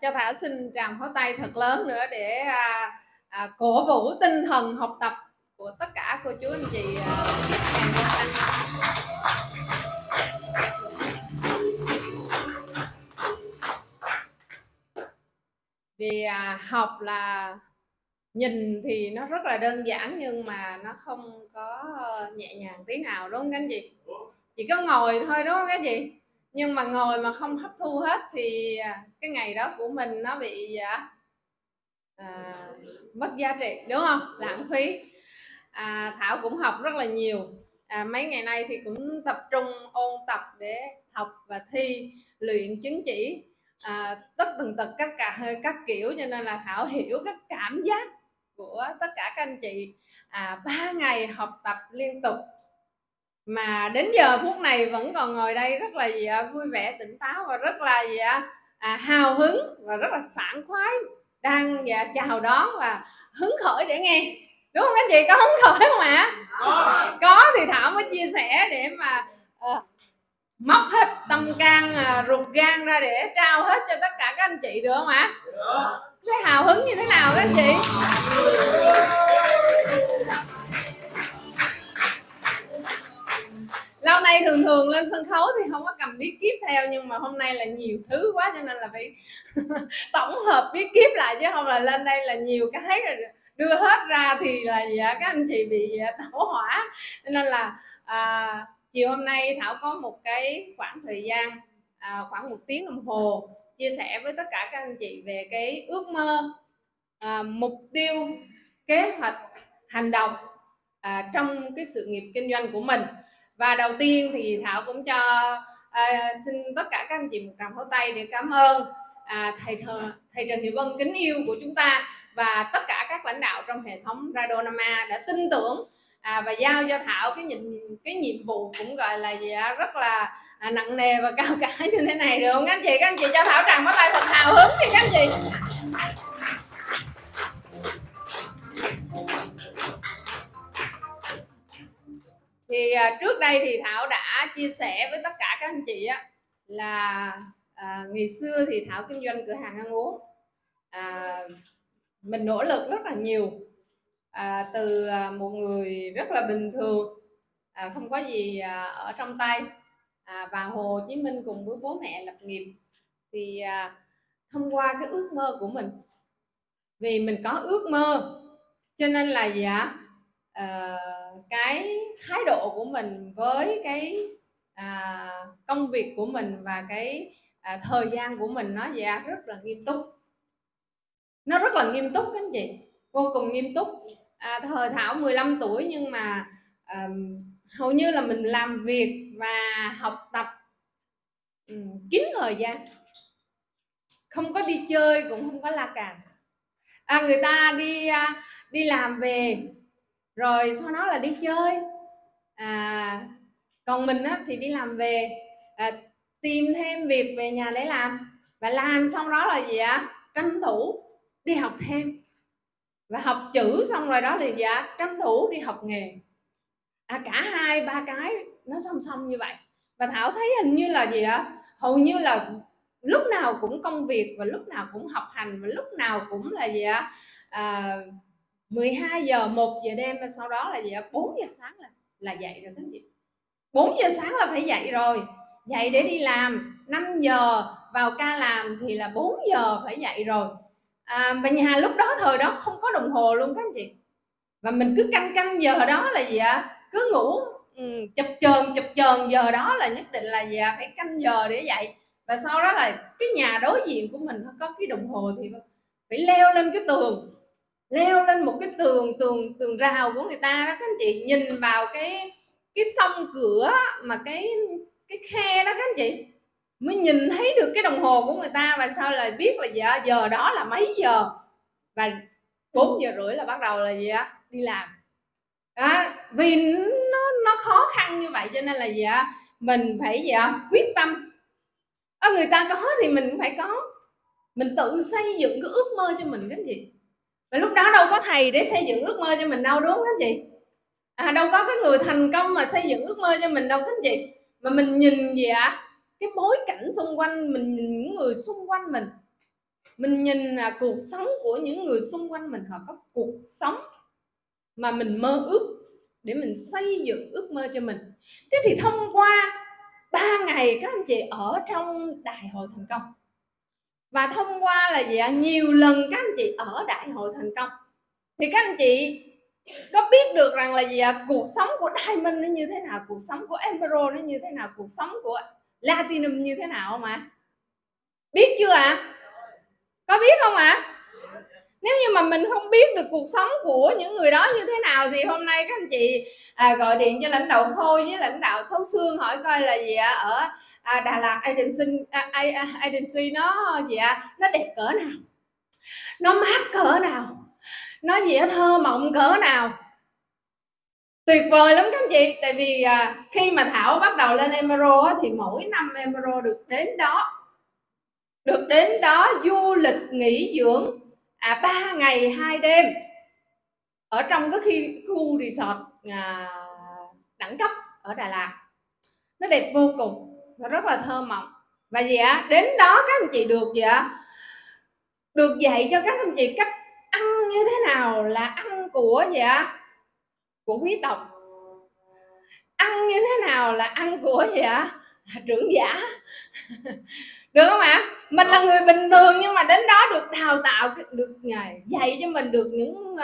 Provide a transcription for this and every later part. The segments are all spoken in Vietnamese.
cho Thảo xin tràng pháo tay thật lớn nữa để cổ vũ tinh thần học tập của tất cả cô chú anh chị. Vì học là nhìn thì nó rất là đơn giản nhưng mà nó không có nhẹ nhàng tí nào, đúng không các anh chị? Chỉ có ngồi thôi, đúng không các anh chị? Nhưng mà ngồi mà không hấp thu hết thì cái ngày đó của mình nó bị mất giá trị, đúng không? Lãng phí. Thảo cũng học rất là nhiều. Mấy ngày nay thì cũng tập trung ôn tập để học và thi, luyện chứng chỉ tất tần tật các kiểu, cho nên là Thảo hiểu các cảm giác của tất cả các anh chị. 3 ngày học tập liên tục mà đến giờ phút này vẫn còn ngồi đây rất là vui vẻ, tỉnh táo và rất là hào hứng và rất là sảng khoái, đang chào đón và hứng khởi để nghe, đúng không anh chị? Có hứng khởi không ạ? Có thì Thảo mới chia sẻ để mà móc hết tâm can ruột gan ra để trao hết cho tất cả các anh chị, được không ạ? Thấy hào hứng như thế nào các anh chị? Lâu nay thường lên sân khấu thì không có cầm bí kíp theo, nhưng mà hôm nay là nhiều thứ quá cho nên là phải tổng hợp bí kíp lại, chứ không là lên đây là nhiều cái rồi đưa hết ra thì là các anh chị bị tẩu hỏa. Nên là chiều hôm nay Thảo có một cái khoảng thời gian khoảng 1 tiếng đồng hồ chia sẻ với tất cả các anh chị về cái ước mơ, mục tiêu, kế hoạch, hành động trong cái sự nghiệp kinh doanh của mình. Và đầu tiên thì Thảo cũng xin tất cả các anh chị một tràng pháo tay để cảm ơn thầy Trần Hiệu Vân kính yêu của chúng ta và tất cả các lãnh đạo trong hệ thống Radio Nam A đã tin tưởng và giao cho Thảo cái nhiệm vụ cũng gọi là rất là nặng nề và cao cả như thế này, được không các anh chị? Các anh chị cho Thảo tràng pháo tay thật hào hứng đi các anh chị. Thì trước đây thì Thảo đã chia sẻ với tất cả các anh chị là ngày xưa thì Thảo kinh doanh cửa hàng ăn uống. Mình nỗ lực rất là nhiều, từ một người rất là bình thường, không có gì ở trong tay, vào Hồ Chí Minh cùng với bố mẹ lập nghiệp. Thì thông qua cái ước mơ của mình, vì mình có ước mơ cho nên là cái thái độ của mình với cái công việc của mình và cái thời gian của mình nó rất là nghiêm túc. Nó rất là nghiêm túc các anh chị, vô cùng nghiêm túc. Thời Thảo 15 tuổi nhưng mà hầu như là mình làm việc và học tập kín thời gian, không có đi chơi cũng không có la cà. Người ta đi làm về rồi sau đó là đi chơi, còn mình thì đi làm về tìm thêm việc về nhà để làm, và làm xong đó là tranh thủ đi học thêm, và học chữ xong rồi đó là tranh thủ đi học nghề. Cả 2-3 cái nó song song như vậy. Và Thảo thấy hình như là hầu như là lúc nào cũng công việc và lúc nào cũng học hành và lúc nào cũng là 12 giờ 1 giờ đêm, và sau đó là 4 giờ sáng là dậy rồi các chị. 4 giờ sáng là phải dậy rồi, dậy để đi làm. 5 giờ vào ca làm thì là 4 giờ phải dậy rồi. Và nhà lúc đó thời đó không có đồng hồ luôn các anh chị, và mình cứ canh giờ đó là cứ ngủ chập chờn giờ đó là nhất định là phải canh giờ để dậy. Và sau đó là cái nhà đối diện của mình có cái đồng hồ thì phải leo lên cái tường, leo lên một cái tường rào của người ta đó các anh chị, nhìn vào cái song cửa mà cái khe đó các anh chị, mới nhìn thấy được cái đồng hồ của người ta, và sau là biết là giờ đó là mấy giờ, và 4 giờ rưỡi là bắt đầu là đi làm. Vì nó khó khăn như vậy cho nên là mình phải quyết tâm. Người ta có thì mình cũng phải có, mình tự xây dựng cái ước mơ cho mình các anh chị. Và lúc đó đâu có thầy để xây dựng ước mơ cho mình đâu, đúng không các anh chị? Đâu có cái người thành công mà xây dựng ước mơ cho mình đâu các anh chị. Mà mình nhìn cái bối cảnh xung quanh mình, nhìn những người xung quanh mình, mình nhìn là cuộc sống của những người xung quanh mình, họ có cuộc sống mà mình mơ ước để mình xây dựng ước mơ cho mình. Thế thì thông qua 3 ngày các anh chị ở trong đại hội thành công, và thông qua là gì ạ, nhiều lần các anh chị ở đại hội thành công, thì các anh chị có biết được rằng là gì ạ, cuộc sống của Diamond nó như thế nào, cuộc sống của Emerald nó như thế nào, cuộc sống của Platinum như thế nào không ạ? Biết chưa ạ? Có biết không ạ? Nếu như mà mình không biết được cuộc sống của những người đó như thế nào thì hôm nay các anh chị gọi điện cho lãnh đạo Khôi với lãnh đạo Sáu Xương hỏi coi là gì ạ, ở Đà Lạt agency nó gì ạ, nó đẹp cỡ nào, nó mát cỡ nào, nó gì ạ, thơ mộng cỡ nào. Tuyệt vời lắm các anh chị. Tại vì khi mà Thảo bắt đầu lên Emerald thì mỗi năm Emerald được đến đó du lịch nghỉ dưỡng 3 ngày 2 đêm ở trong cái khu resort đẳng cấp ở Đà Lạt. Nó đẹp vô cùng, nó rất là thơ mộng. Và gì ạ, đến đó các anh chị được gì ạ, được dạy cho các anh chị cách ăn như thế nào là ăn của gì ạ, của quý tộc, ăn như thế nào là ăn của gì ạ, trưởng giả. Được không ạ? Mình là người bình thường nhưng mà đến đó được đào tạo, được dạy cho mình được những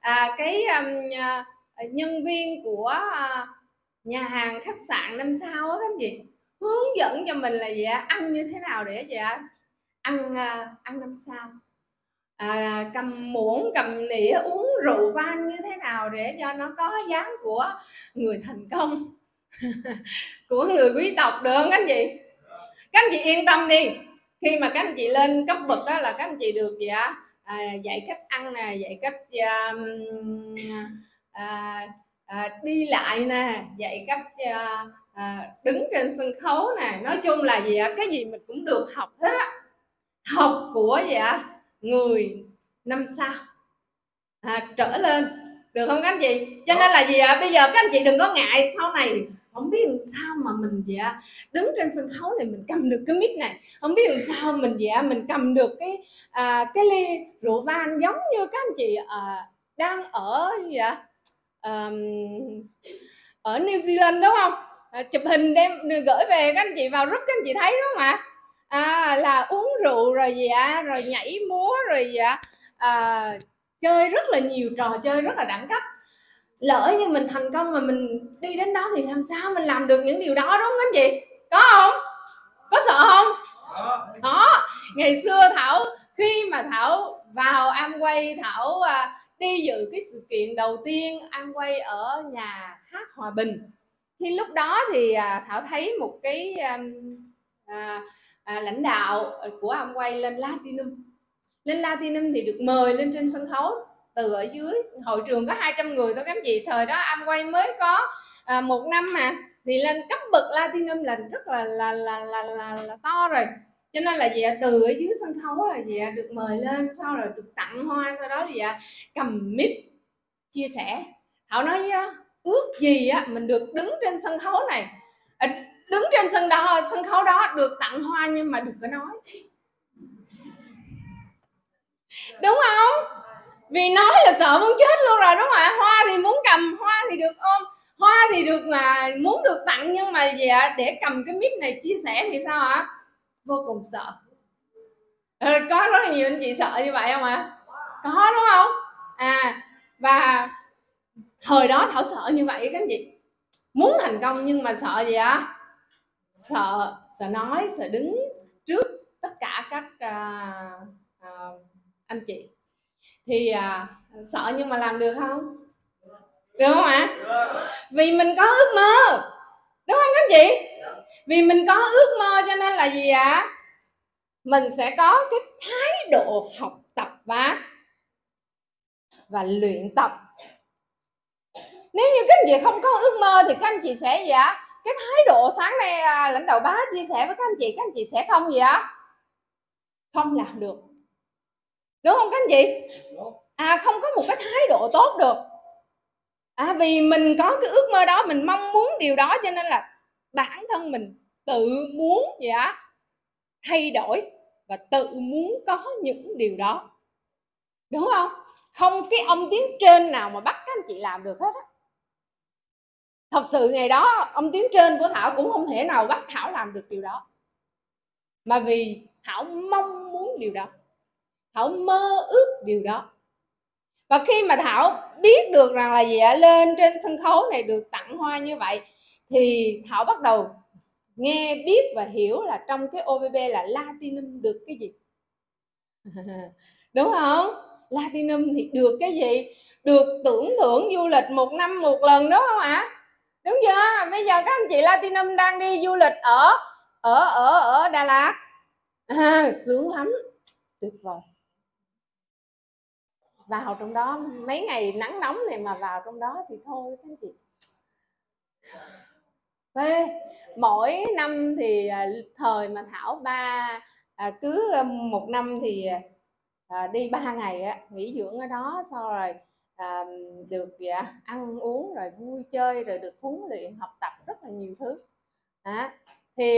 nhân viên của nhà hàng khách sạn 5 sao á các anh chị, hướng dẫn cho mình là gì ạ, ăn như thế nào để gì ạ, ăn 5 sao, cầm muỗng cầm nĩa uống rượu vang như thế nào để cho nó có dáng của người thành công của người quý tộc, được không các anh chị? Các anh chị yên tâm đi, khi mà các anh chị lên cấp bậc đó là các anh chị được gì ạ, dạy cách ăn nè, dạy cách đi lại nè, dạy cách đứng trên sân khấu nè, nói chung là gì ạ, cái gì mình cũng được học hết á, học của gì ạ, người 5 sao trở lên, được không các anh chị? Cho nên là gì ạ, bây giờ các anh chị đừng có ngại sau này không biết làm sao mà mình gì ạ, đứng trên sân khấu này mình cầm được cái mic này, không biết làm sao mình gì ạ, mình cầm được cái ly rượu vang giống như các anh chị đang ở gì ạ, ở New Zealand đúng không? Chụp hình đem gửi về các anh chị vào group, các anh chị thấy đúng không ạ? Là uống rượu rồi gì ạ, rồi nhảy múa rồi gì ạ, chơi rất là nhiều trò chơi rất là đẳng cấp. Lỡ như mình thành công mà mình đi đến đó thì làm sao mình làm được những điều đó, đúng không các anh chị? Có không? Có sợ không? Có. Ngày xưa Thảo, khi mà Thảo vào Amway, Thảo đi dự cái sự kiện đầu tiên Amway ở nhà hát Hòa Bình, thì lúc đó thì Thảo thấy một cái lãnh đạo của Amway lên Platinum thì được mời lên trên sân khấu từ ở dưới, hội trường có 200 người thôi các anh chị, thời đó Amway mới có 1 năm mà, thì lên cấp bậc Platinum là rất là to rồi, cho nên là gì ạ, từ ở dưới sân khấu là gì ạ, được mời lên, sau rồi được tặng hoa, sau đó thì cầm mic chia sẻ. Thảo nói ước gì á mình được đứng trên sân khấu này, đứng trên sân khấu đó được tặng hoa nhưng mà đừng có nói, đúng không? Vì nói là sợ muốn chết luôn rồi, đúng không ạ? Hoa thì muốn cầm, hoa thì được ôm, hoa thì được mà muốn được tặng, nhưng mà gì ạ, để cầm cái mic này chia sẻ thì sao ạ? Vô cùng sợ. Có rất là nhiều anh chị sợ như vậy không ạ? Có đúng không? Và thời đó Thảo sợ như vậy các anh chị, muốn thành công nhưng mà sợ gì ạ? Sợ nói, sợ đứng trước tất cả các anh chị, thì sợ nhưng mà làm được không? Được không ạ? Vì mình có ước mơ, đúng không các anh chị? Vì mình có ước mơ cho nên là gì ạ? Mình sẽ có cái thái độ học tập và luyện tập. Nếu như các anh chị không có ước mơ thì các anh chị sẽ gì ạ? Cái thái độ sáng nay lãnh đạo Bá chia sẻ với các anh chị sẽ không gì ạ? Không làm được, đúng không các anh chị? Không có một cái thái độ tốt được. Vì mình có cái ước mơ đó, mình mong muốn điều đó, cho nên là bản thân mình tự muốn gì ạ? Thay đổi và tự muốn có những điều đó, đúng không? Không cái ông tuyến trên nào mà bắt các anh chị làm được hết á. Thật sự ngày đó ông tuyến trên của Thảo cũng không thể nào bắt Thảo làm được điều đó, mà vì Thảo mong muốn điều đó, Thảo mơ ước điều đó. Và khi mà Thảo biết được rằng là gì ạ, lên trên sân khấu này được tặng hoa như vậy, thì Thảo bắt đầu nghe biết và hiểu là trong cái OBB là Platinum được cái gì. Đúng không? Platinum thì được cái gì? Được tưởng thưởng du lịch 1 năm 1 lần, đúng không ạ? Đúng chưa? Bây giờ các anh chị Platinum đang đi du lịch ở Đà Lạt, sướng lắm, tuyệt vời. Vào trong đó mấy ngày nắng nóng này mà vào trong đó thì thôi các anh chị. Mỗi năm thì thời mà Thảo cứ 1 năm thì đi 3 ngày nghỉ dưỡng ở đó, sau rồi được ăn uống rồi vui chơi rồi được huấn luyện học tập rất là nhiều thứ. Thì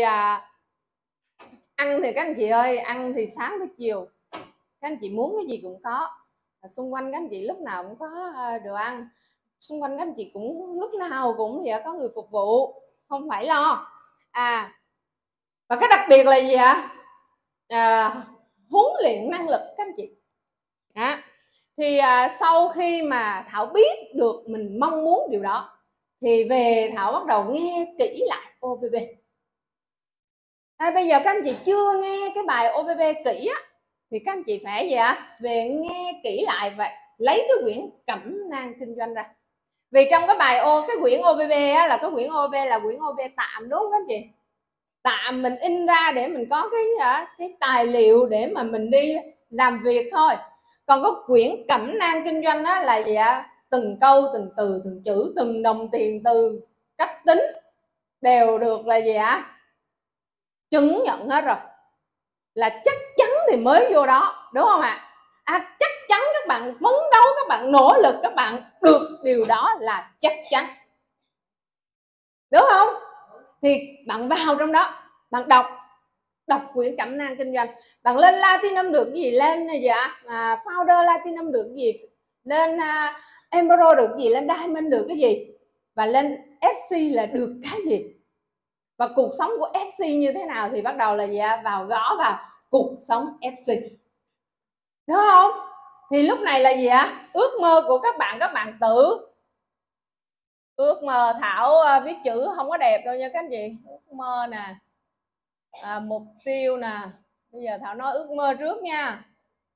ăn thì các anh chị ơi, ăn thì sáng tới chiều các anh chị muốn cái gì cũng có, xung quanh các anh chị lúc nào cũng có đồ ăn, xung quanh các anh chị cũng lúc nào cũng vậy, có người phục vụ, không phải lo. Và cái đặc biệt là gì ạ? Huấn luyện năng lực các anh chị. Thì sau khi mà Thảo biết được mình mong muốn điều đó thì về Thảo bắt đầu nghe kỹ lại OBB. Bây giờ các anh chị chưa nghe cái bài OBB kỹ á, thì các anh chị phải gì ạ? Về nghe kỹ lại và lấy cái quyển Cẩm nang kinh doanh ra. Vì trong cái bài cái quyển OBB á, là cái quyển OBB là quyển OBB tạm, đúng không các anh chị? Tạm mình in ra để mình có cái tài liệu để mà mình đi làm việc thôi. Còn có quyển Cẩm nang kinh doanh đó là gì ạ? Từng câu, từng từ, từng chữ, từng đồng tiền, từ cách tính đều được là gì ạ? Chứng nhận hết rồi, là chắc chắn thì mới vô đó, đúng không ạ? Chắc chắn các bạn phấn đấu, các bạn nỗ lực, các bạn được điều đó là chắc chắn, đúng không? Thì bạn vào trong đó, bạn đọc quyển Cẩm nang kinh doanh, bạn lên Platinum được gì, lên gì ạ? Founder Platinum được gì, lên Emerald được gì, lên Diamond được cái gì, và lên FC là được cái gì, và cuộc sống của FC như thế nào thì bắt đầu là gì ạ? Vào gõ vào cuộc sống FC, đúng không? Thì lúc này là gì ạ? Ước mơ của các bạn tự ước mơ. Thảo viết chữ không có đẹp đâu nha các anh chị. Ước mơ nè, mục tiêu nè. Bây giờ Thảo nói ước mơ trước nha.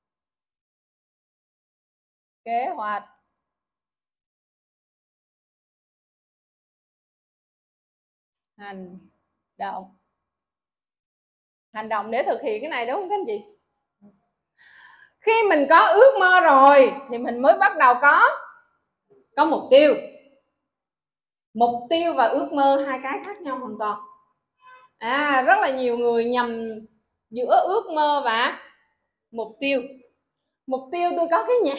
Kế hoạch, hành động để thực hiện cái này, đúng không các anh chị? Khi mình có ước mơ rồi thì mình mới bắt đầu có mục tiêu. Mục tiêu và ước mơ hai cái khác nhau hoàn toàn. Rất là nhiều người nhầm giữa ước mơ và mục tiêu. Mục tiêu tôi có cái nhà,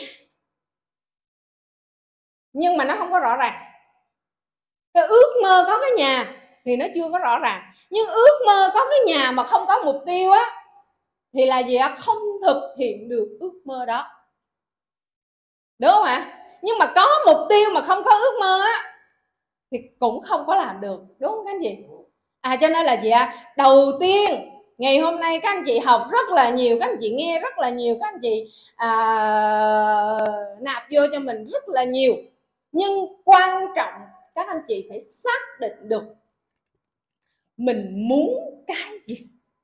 nhưng mà nó không có rõ ràng. Cái ước mơ có cái nhà thì nó chưa có rõ ràng. Nhưng ước mơ có cái nhà mà không có mục tiêu á thì là gì ạ? Không thực hiện được ước mơ đó, đúng không ạ? Nhưng mà có mục tiêu mà không có ước mơ á thì cũng không có làm được, đúng không các anh chị? Cho nên là gì ạ? Đầu tiên ngày hôm nay các anh chị học rất là nhiều, các anh chị nghe rất là nhiều, các anh chị nạp vô cho mình rất là nhiều, nhưng quan trọng các anh chị phải xác định được mình muốn cái gì.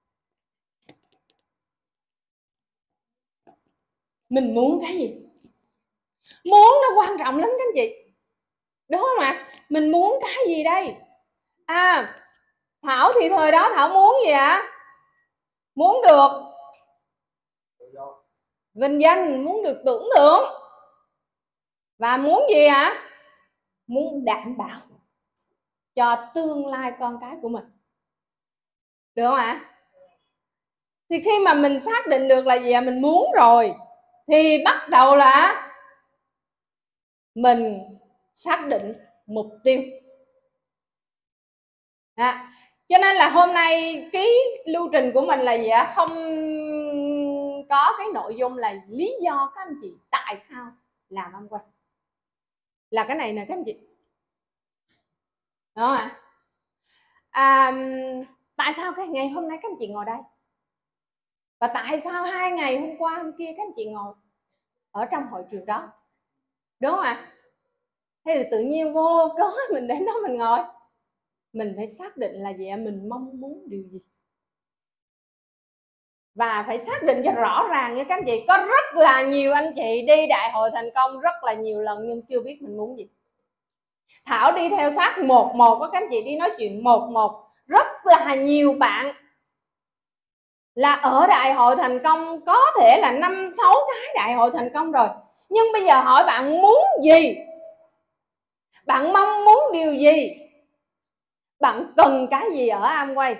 Mình muốn cái gì? Muốn nó quan trọng lắm các anh chị, đúng không ạ? Mình muốn cái gì đây? Thảo thì thời đó Thảo muốn gì ạ? Muốn được vinh danh, muốn được tưởng thưởng, và muốn gì ạ? Muốn đảm bảo cho tương lai con cái của mình, được không ạ? Thì khi mà mình xác định được là gì ạ? Mình muốn rồi thì bắt đầu là mình xác định mục tiêu. Cho nên là hôm nay cái lưu trình của mình là gì ạ? Không có cái nội dung là lý do các anh chị tại sao làm Amway, là cái này nè các anh chị, đúng không ạ? Tại sao cái ngày hôm nay các anh chị ngồi đây, và tại sao 2 ngày hôm qua hôm kia các anh chị ngồi ở trong hội trường đó, đúng không ạ? Hay là tự nhiên vô cớ mình đến đó mình ngồi? Mình phải xác định là gì ạ? Mình mong muốn điều gì, và phải xác định cho rõ ràng nha các anh chị. Có rất là nhiều anh chị đi đại hội thành công rất là nhiều lần nhưng chưa biết mình muốn gì. Thảo đi theo sát một có các anh chị đi nói chuyện một, rất là nhiều bạn là ở đại hội thành công có thể là 5-6 cái đại hội thành công rồi, nhưng bây giờ hỏi bạn muốn gì, bạn mong muốn điều gì, bạn cần cái gì ở Amway?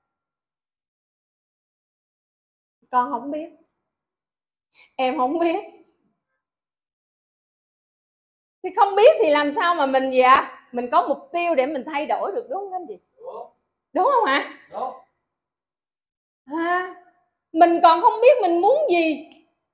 Con không biết, em không biết, thì không biết thì làm sao mà mình gì ạ? Mình có mục tiêu để mình thay đổi được, đúng không anh chị? Đúng không ạ? Mình còn không biết mình muốn gì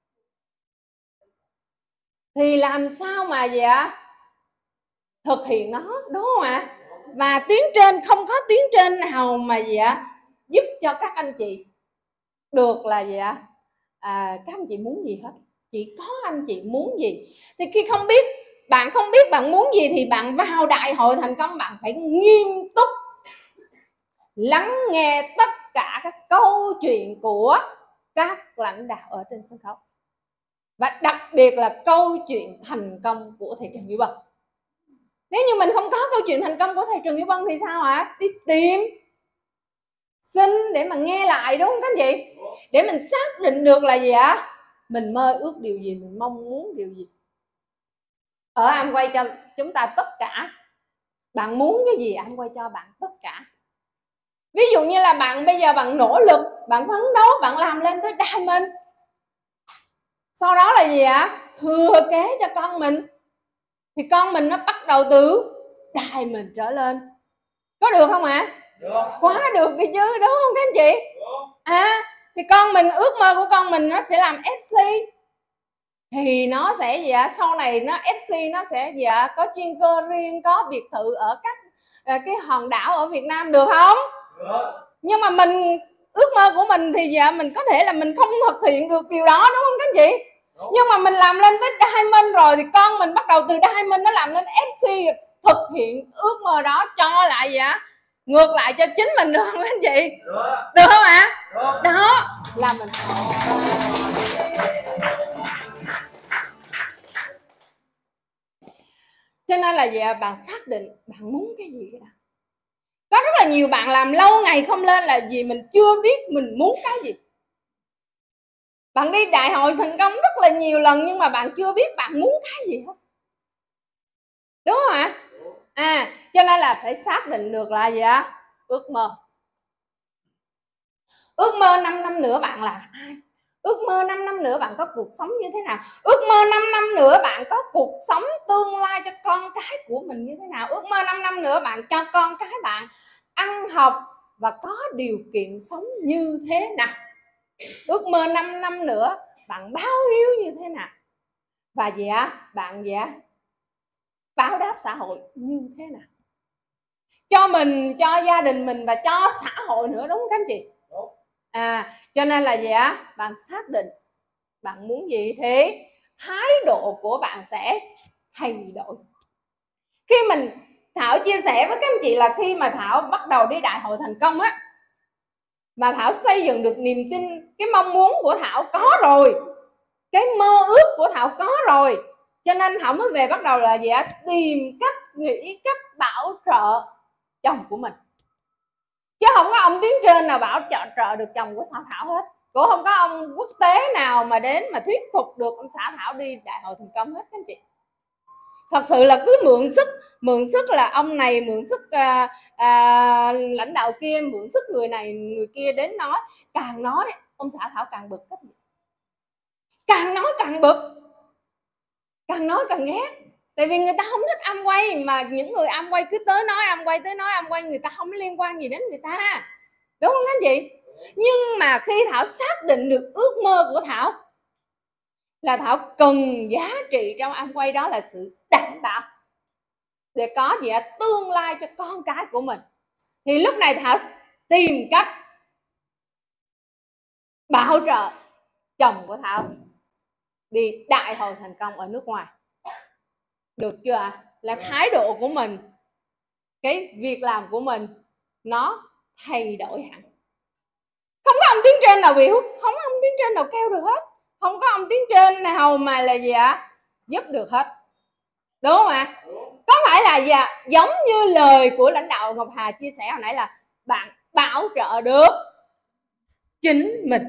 thì làm sao mà gì ạ? Thực hiện nó, đúng không ạ? Và tuyến trên, không có tuyến trên nào mà gì ạ giúp cho các anh chị được là gì ạ? Các anh chị muốn gì hết, chỉ có anh chị muốn gì. Thì khi bạn không biết bạn muốn gì thì bạn vào đại hội thành công, bạn phải nghiêm túc lắng nghe tất cả các câu chuyện của các lãnh đạo ở trên sân khấu, và đặc biệt là câu chuyện thành công của thầy Trần Duy Vân. Nếu như mình không có câu chuyện thành công của thầy Trần Duy Vân thì sao ạ? Đi tìm xin để mà nghe lại, đúng không các anh chị? Để mình xác định được là gì ạ? Mình mơ ước điều gì, mình mong muốn điều gì. Ở Amway cho chúng ta tất cả. Bạn muốn cái gì Amway cho bạn tất cả. Ví dụ như là bạn bây giờ bạn nỗ lực, bạn phấn đấu, bạn làm lên tới Diamond, sau đó là gì ạ? Thừa kế cho con mình, thì con mình nó bắt đầu từ Diamond trở lên, có được không ạ? Quá được đi chứ, đúng không các anh chị? Thì con mình, ước mơ của con mình nó sẽ làm FC, thì nó sẽ gì ạ? Sau này nó FC nó sẽ gì ạ? Có chuyên cơ riêng, có biệt thự ở các cái hòn đảo ở Việt Nam, được không? Được. Nhưng mà mình, ước mơ của mình thì gì ạ? Mình có thể là mình không thực hiện được điều đó, đúng không các anh chị? Đúng. Nhưng mà mình làm lên tới Diamond rồi thì con mình bắt đầu từ Diamond nó làm lên FC, thực hiện ước mơ đó cho lại gì ạ? Ngược lại cho chính mình, được không các anh chị? Được không ạ? Đó là mình. Cho nên là gì ạ? Bạn xác định bạn muốn cái gì đó. Có rất là nhiều bạn làm lâu ngày không lên là vì mình chưa biết mình muốn cái gì. Bạn đi đại hội thành công rất là nhiều lần nhưng mà bạn chưa biết bạn muốn cái gì hết, đúng không ạ? Cho nên là phải xác định được là gì ạ? Ước mơ. Ước mơ 5 năm nữa bạn là ai? Ước mơ 5 năm nữa bạn có cuộc sống như thế nào? Ước mơ 5 năm nữa bạn có cuộc sống tương lai cho con cái của mình như thế nào? Ước mơ 5 năm nữa bạn cho con cái bạn ăn học và có điều kiện sống như thế nào? Ước mơ 5 năm nữa bạn báo hiếu như thế nào? Và gì ạ? Bạn gì ạ? Báo đáp xã hội như thế nào? Cho mình, cho gia đình mình và cho xã hội nữa, đúng không các anh chị? Cho nên là gì á? Bạn xác định bạn muốn gì thì thái độ của bạn sẽ thay đổi. Khi mình, Thảo chia sẻ với các anh chị là khi mà Thảo bắt đầu đi đại hội thành công á, mà Thảo xây dựng được niềm tin, cái mong muốn của Thảo có rồi, cái mơ ước của Thảo có rồi, cho nên Thảo mới về bắt đầu là gì ạ? Tìm cách, nghĩ cách bảo trợ chồng của mình. Chứ không có ông tuyến trên nào bảo trợ được chồng của xã Thảo hết, cũng không có ông quốc tế nào mà đến mà thuyết phục được ông xã Thảo đi đại hội thành công hết các anh chị. Thật sự là cứ mượn sức là ông này, mượn sức lãnh đạo kia, mượn sức người này người kia đến nói. Càng nói ông xã Thảo càng bực, càng nói càng bực, càng nói càng ghét. Tại vì người ta không thích Amway, mà những người Amway cứ tới nói Amway, người ta không liên quan gì đến người ta, đúng không các anh chị? Nhưng mà khi Thảo xác định được ước mơ của Thảo là Thảo cần giá trị trong Amway, đó là sự đảm bảo để có gì tương lai cho con cái của mình, thì lúc này Thảo tìm cách bảo trợ chồng của Thảo đi đại hội thành công ở nước ngoài. Được chưa ạ? Là thái độ của mình, cái việc làm của mình nó thay đổi hẳn. Không có ông tiếng trên nào biểu, không có ông tiếng trên nào kêu được hết, không có ông tiếng trên nào mà là gì ạ giúp được hết, đúng không ạ? Có phải là gì ạ? Giống như lời của lãnh đạo Ngọc Hà chia sẻ hồi nãy là bạn bảo trợ được chính mình,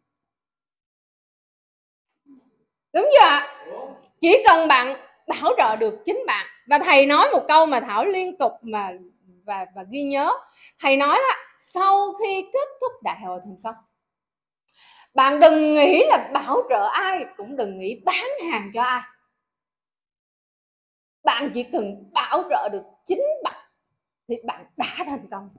đúng chưa ạ? Chỉ cần bạn bảo trợ được chính bạn. Và thầy nói một câu mà Thảo liên tục mà và ghi nhớ. Thầy nói là sau khi kết thúc đại hội thành công, bạn đừng nghĩ là bảo trợ ai, cũng đừng nghĩ bán hàng cho ai. Bạn chỉ cần bảo trợ được chính bạn thì bạn đã thành công.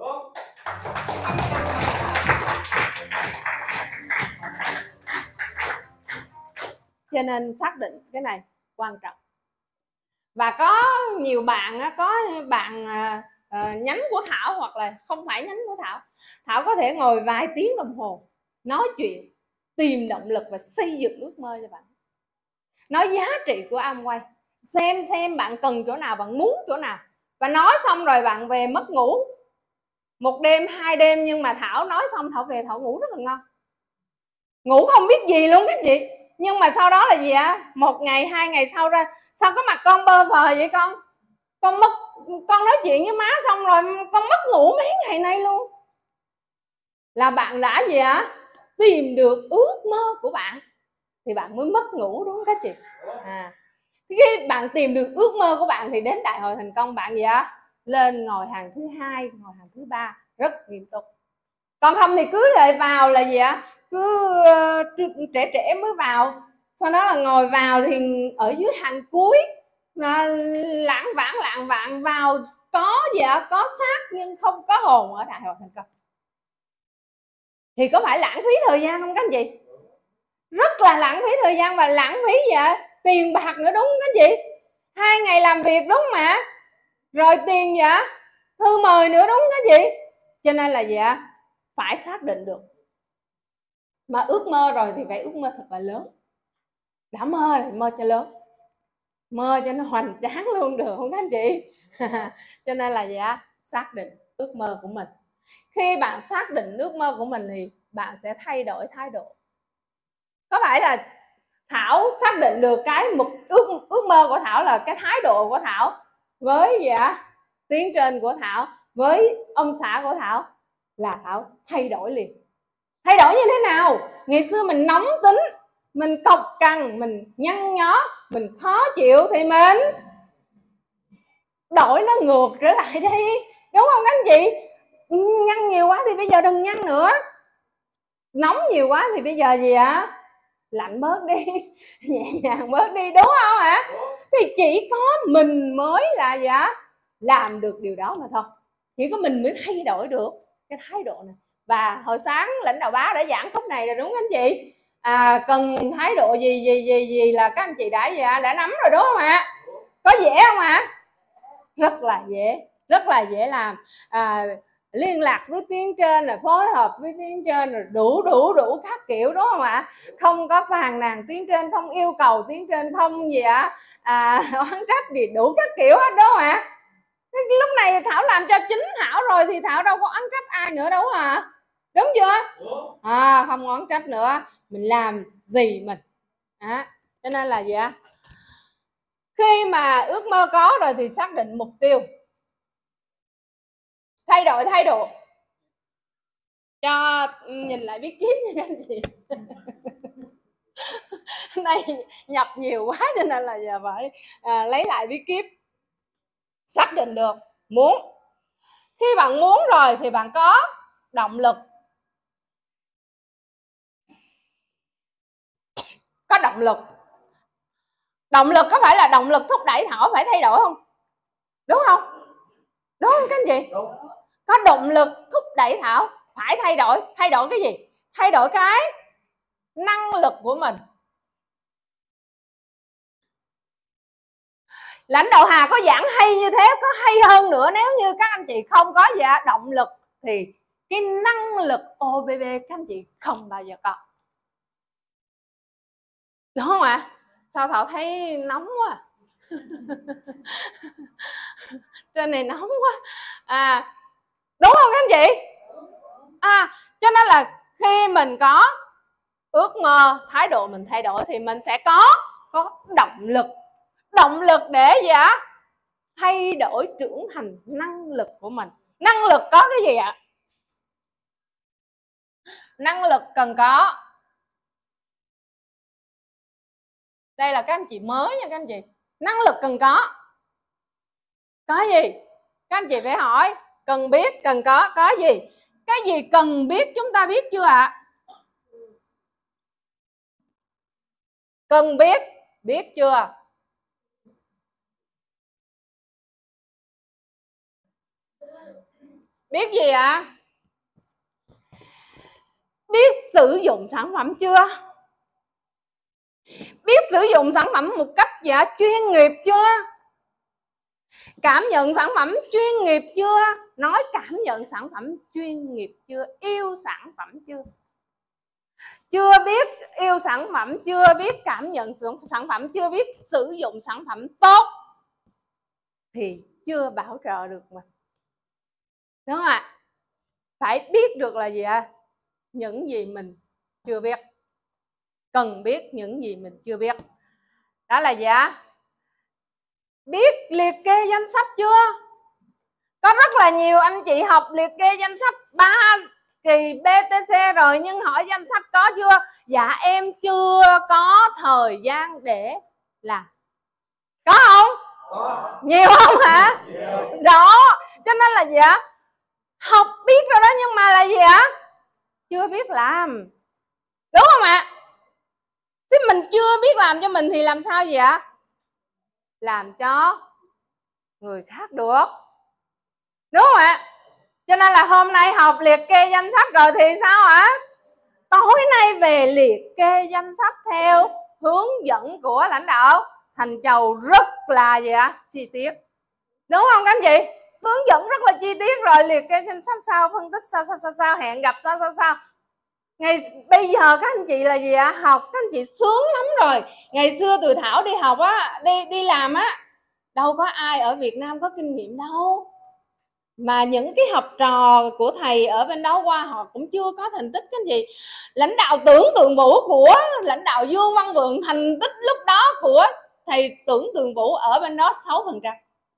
Cho nên xác định cái này quan trọng. Và có nhiều bạn, có bạn nhánh của Thảo hoặc là không phải nhánh của Thảo, Thảo có thể ngồi vài tiếng đồng hồ nói chuyện, tìm động lực và xây dựng ước mơ cho bạn, nói giá trị của Amway, xem bạn cần chỗ nào, bạn muốn chỗ nào, và nói xong rồi bạn về mất ngủ 1 đêm 2 đêm, nhưng mà Thảo nói xong Thảo về Thảo ngủ rất là ngon, ngủ không biết gì luôn các chị. Nhưng mà sau đó là gì ạ? 1 ngày 2 ngày sau ra, sao cái mặt con bơ phờ vậy con nói chuyện với má xong rồi con mất ngủ mấy ngày nay luôn. Là bạn đã gì ạ? Tìm được ước mơ của bạn thì bạn mới mất ngủ, đúng không các chị? Khi bạn tìm được ước mơ của bạn thì đến đại hội thành công bạn gì ạ? Lên ngồi hàng thứ 2, ngồi hàng thứ 3 rất nghiêm túc. Còn không thì cứ lại vào là gì ạ? Cứ trẻ mới vào, sau đó là ngồi vào thì ở dưới hàng cuối lãng vãng vào, có gì ạ? Có xác nhưng không có hồn ở đại hội thành công. Thì có phải lãng phí thời gian không các anh chị? Rất là lãng phí thời gian và lãng phí gì ạ? Tiền bạc nữa, đúng không các anh chị? 2 ngày làm việc đúng mà, rồi tiền gì ạ? Thư mời nữa, đúng không các chị? Cho nên là gì ạ? Phải xác định được. Mà ước mơ rồi thì phải ước mơ thật là lớn. Đã mơ thì mơ cho lớn, mơ cho nó hoành tráng luôn, được không các anh chị? Cho nên là gì ạ? Xác định ước mơ của mình. Khi bạn xác định ước mơ của mình thì bạn sẽ thay đổi thái độ. Có phải là Thảo xác định được cái ước mơ của Thảo là cái thái độ của Thảo với gì ạ? Tiếng trên của Thảo, với ông xã của Thảo, là Thảo thay đổi liền. Thay đổi như thế nào? Ngày xưa mình nóng tính, mình cộc cằn, mình nhăn nhó, mình khó chịu thì mình đổi nó ngược trở lại đi, đúng không các anh chị? Nhăn nhiều quá thì bây giờ đừng nhăn nữa, nóng nhiều quá thì bây giờ gì ạ? Lạnh bớt đi, nhẹ nhàng bớt đi, đúng không ạ? Thì chỉ có mình mới là gì ạ? Làm được điều đó mà thôi. Chỉ có mình mới thay đổi được cái thái độ này. Và hồi sáng lãnh đạo bá đã giảng khúc này rồi, đúng anh chị? Cần thái độ gì là các anh chị đã gì ạ? Đã nắm rồi, đúng không ạ? Có dễ không ạ? Rất là dễ, rất là dễ làm. Liên lạc với tuyến trên, rồi phối hợp với tuyến trên, rồi đủ các kiểu, đúng không ạ? Không có phàn nàn tuyến trên, không yêu cầu tuyến trên, không gì ạ? Oán trách gì, đủ các kiểu hết, đúng không ạ? Lúc này Thảo làm cho chính Thảo rồi thì Thảo đâu có oán trách ai nữa đâu hả? Đúng chưa? Không oán trách nữa, mình làm vì mình. Cho nên là gì ạ? Khi mà ước mơ có rồi thì xác định mục tiêu, thay đổi thái độ. Cho nhìn lại bí kíp nha các anh chị. Này nhập nhiều quá cho nên là giờ phải lấy lại bí kíp. Xác định được muốn. Khi bạn muốn rồi thì bạn có động lực. Có động lực. Động lực có phải là động lực thúc đẩy Thảo phải thay đổi không? Đúng không? Đúng không các anh chị? Đúng. Có động lực thúc đẩy Thảo phải thay đổi cái gì? Thay đổi cái năng lực của mình. Lãnh đạo Hà có giảng hay như thế, có hay hơn nữa nếu như các anh chị không có gì động lực thì cái năng lực OBB các anh chị không bao giờ có, đúng không ạ? Sao Thảo thấy nóng quá trên này nóng quá đúng không các anh chị? Cho nên là khi mình có ước mơ, thái độ mình thay đổi thì mình sẽ có động lực để gì ạ? Thay đổi, trưởng thành năng lực của mình. Năng lực có cái gì ạ? Năng lực cần có, đây là các anh chị mới nha các anh chị. Năng lực cần có gì? Các anh chị phải hỏi, cần biết, cần có gì? Cái gì cần biết chúng ta biết chưa ạ? Cần biết chưa? Biết gì ạ? Biết sử dụng sản phẩm chưa? Biết sử dụng sản phẩm một cách chuyên nghiệp chưa? Cảm nhận sản phẩm chuyên nghiệp chưa? Nói cảm nhận sản phẩm chuyên nghiệp chưa? Yêu sản phẩm chưa? Chưa biết yêu sản phẩm, chưa biết cảm nhận sản phẩm, chưa biết sử dụng sản phẩm tốt thì chưa bảo trợ được mình, đúng không ạ? Phải biết được là gì ạ? Những gì mình chưa biết, cần biết những gì mình chưa biết. Đó là gì ạ? Biết liệt kê danh sách chưa? Có rất là nhiều anh chị học liệt kê danh sách 3 kỳ BTC rồi nhưng hỏi danh sách có chưa? Dạ em chưa có thời gian để làm. Có không? Có. Nhiều không hả? Nhiều. Đó, cho nên là gì ạ? Học biết rồi đó nhưng mà là gì ạ? Chưa biết làm. Đúng không ạ? Thế mình chưa biết làm cho mình thì làm sao vậy ạ? Làm cho người khác được, đúng không ạ? Cho nên là hôm nay học liệt kê danh sách rồi thì sao ạ? Tối nay về liệt kê danh sách theo hướng dẫn của lãnh đạo Thành Châu rất là gì ạ? Chi tiết, đúng không các anh chị? Hướng dẫn rất là chi tiết rồi, liệt kê danh sách sao, phân tích sao, hẹn gặp sao. Bây giờ các anh chị là gì ạ? Học các anh chị sướng lắm rồi. Ngày xưa tụi Thảo đi học á, đi làm á, đâu có ai ở Việt Nam có kinh nghiệm đâu. Mà những cái học trò của thầy ở bên đó qua họ cũng chưa có thành tích các anh chị. Lãnh đạo Tưởng Tượng Vũ của lãnh đạo Dương Văn Vượng, thành tích lúc đó của thầy Tưởng Tượng Vũ ở bên đó 6%.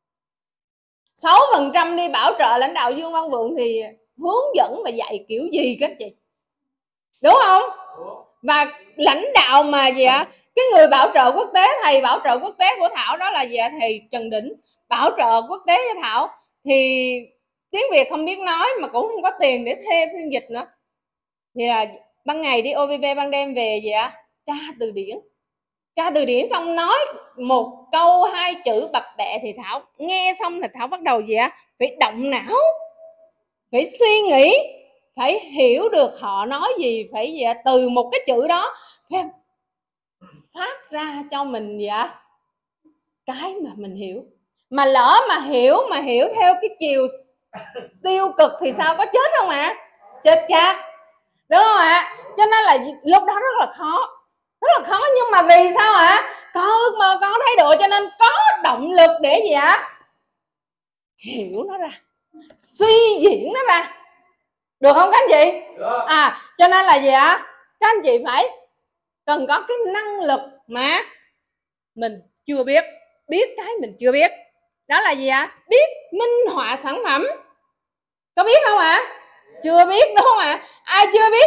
6% đi bảo trợ lãnh đạo Dương Văn Vượng thì hướng dẫn và dạy kiểu gì các anh chị? Đúng không? Và lãnh đạo mà gì ạ? Cái người bảo trợ quốc tế, thầy bảo trợ quốc tế của Thảo đó là gì ạ? Thầy Trần Đỉnh bảo trợ quốc tế cho Thảo. Thì tiếng Việt không biết nói mà cũng không có tiền để thuê phiên dịch nữa. Thì là ban ngày đi OBB, ban đêm về gì ạ? Tra từ điển xong nói một câu 2 chữ bập bẹ thì Thảo nghe xong thì Thảo bắt đầu gì ạ? Phải động não, phải suy nghĩ, phải hiểu được họ nói gì, phải gì ạ? Từ một cái chữ đó phải phát ra cho mình gì ạ? Cái mà mình hiểu. Mà lỡ mà hiểu theo cái chiều tiêu cực thì sao, có chết không ạ? Chết chắc, đúng không ạ? Cho nên là lúc đó rất là khó, nhưng mà vì sao ạ? Có ước mơ, có thái độ cho nên có động lực để gì ạ? Hiểu nó ra, suy diễn nó ra, được không các anh chị? Được. Cho nên là gì ạ? Các anh chị phải cần có cái năng lực mà mình chưa biết cái mình chưa biết. Đó là gì ạ? Biết minh họa sản phẩm. Có biết không ạ? Chưa biết, đúng không ạ? Ai chưa biết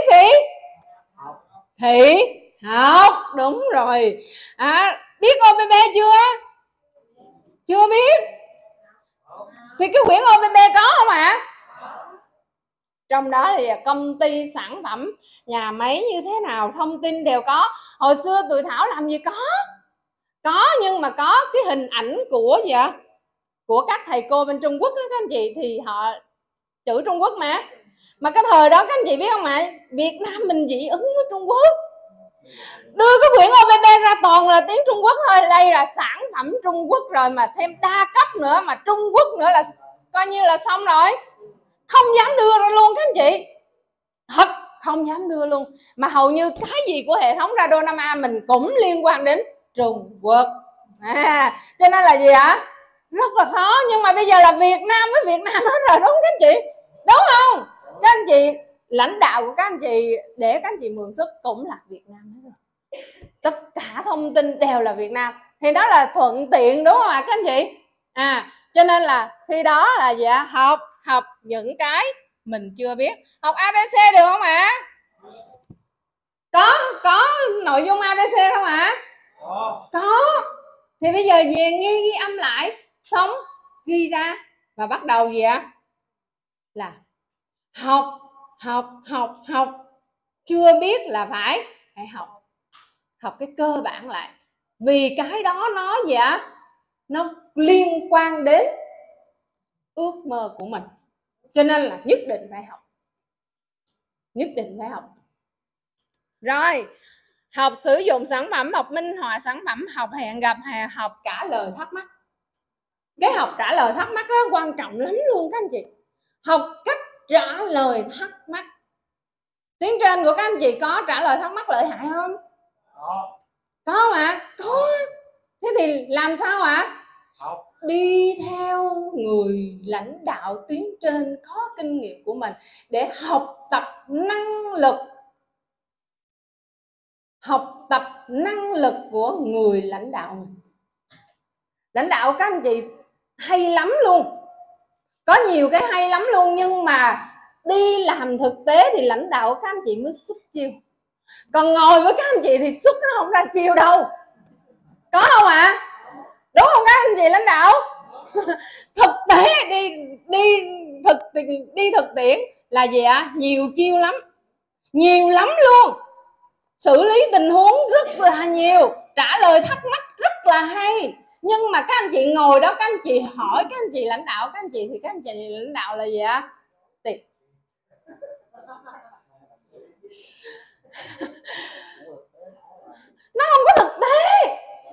thì học, đúng rồi. Biết OBB chưa biết thì cái quyển OBB có không ạ? Trong đó thì công ty, sản phẩm, nhà máy như thế nào, thông tin đều có. Hồi xưa tụi Thảo làm gì có, nhưng mà có cái hình ảnh của gì ạ? Của các thầy cô bên Trung Quốc đó, các anh chị, thì họ chữ Trung Quốc mà Mà cái thời đó các anh chị biết không ạ, Việt Nam mình dị ứng với Trung Quốc, đưa cái quyển OBB ra toàn là tiếng Trung Quốc thôi. Đây là sản phẩm Trung Quốc rồi, mà thêm đa cấp nữa, mà Trung Quốc nữa là coi như là xong rồi, không dám đưa ra luôn các anh chị, thật không dám đưa luôn. Mà hầu như cái gì của hệ thống Radio Nam A mình cũng liên quan đến Trung Quốc, cho nên là gì ạ, rất là khó. Nhưng mà bây giờ là Việt Nam với Việt Nam hết rồi, đúng các anh chị, đúng không? Các anh chị, lãnh đạo của các anh chị để các anh chị mượn sức cũng là Việt Nam hết rồi, tất cả thông tin đều là Việt Nam, thì đó là thuận tiện, đúng không ạ các anh chị? Cho nên là khi đó là gì ạ, học những cái mình chưa biết. Học ABC được không ạ? Có nội dung ABC không ạ? Có. Thì bây giờ về nghe ghi âm lại, xong ghi ra và bắt đầu gì ạ, là học. Chưa biết là phải học cái cơ bản lại, vì cái đó nó gì ạ, nó liên quan đến ước mơ của mình, cho nên là nhất định phải học. Rồi, học sử dụng sản phẩm, học minh họa sản phẩm, học hẹn gặp, học trả lời thắc mắc. Cái học trả lời thắc mắc đó quan trọng lắm luôn các anh chị. Học cách trả lời thắc mắc. Tiếng trên của các anh chị có trả lời thắc mắc lợi hại không? Có không ạ? Có. Thế thì làm sao ạ? Đi theo người lãnh đạo tuyến trên có kinh nghiệm của mình để học tập năng lực của người lãnh đạo mình. Lãnh đạo các anh chị hay lắm luôn, có nhiều cái hay lắm luôn, nhưng mà đi làm thực tế thì lãnh đạo các anh chị mới xuất chiêu, còn ngồi với các anh chị thì xuất nó không ra chiêu đâu, có không ạ? Đúng không các anh chị lãnh đạo? Thực tế đi thực tiễn là gì ạ? Nhiều chiêu lắm, nhiều lắm luôn, xử lý tình huống rất là nhiều, trả lời thắc mắc rất là hay. Nhưng mà các anh chị ngồi đó, các anh chị hỏi các anh chị lãnh đạo các anh chị, thì các anh chị lãnh đạo là gì ạ? Nó không có thực tế,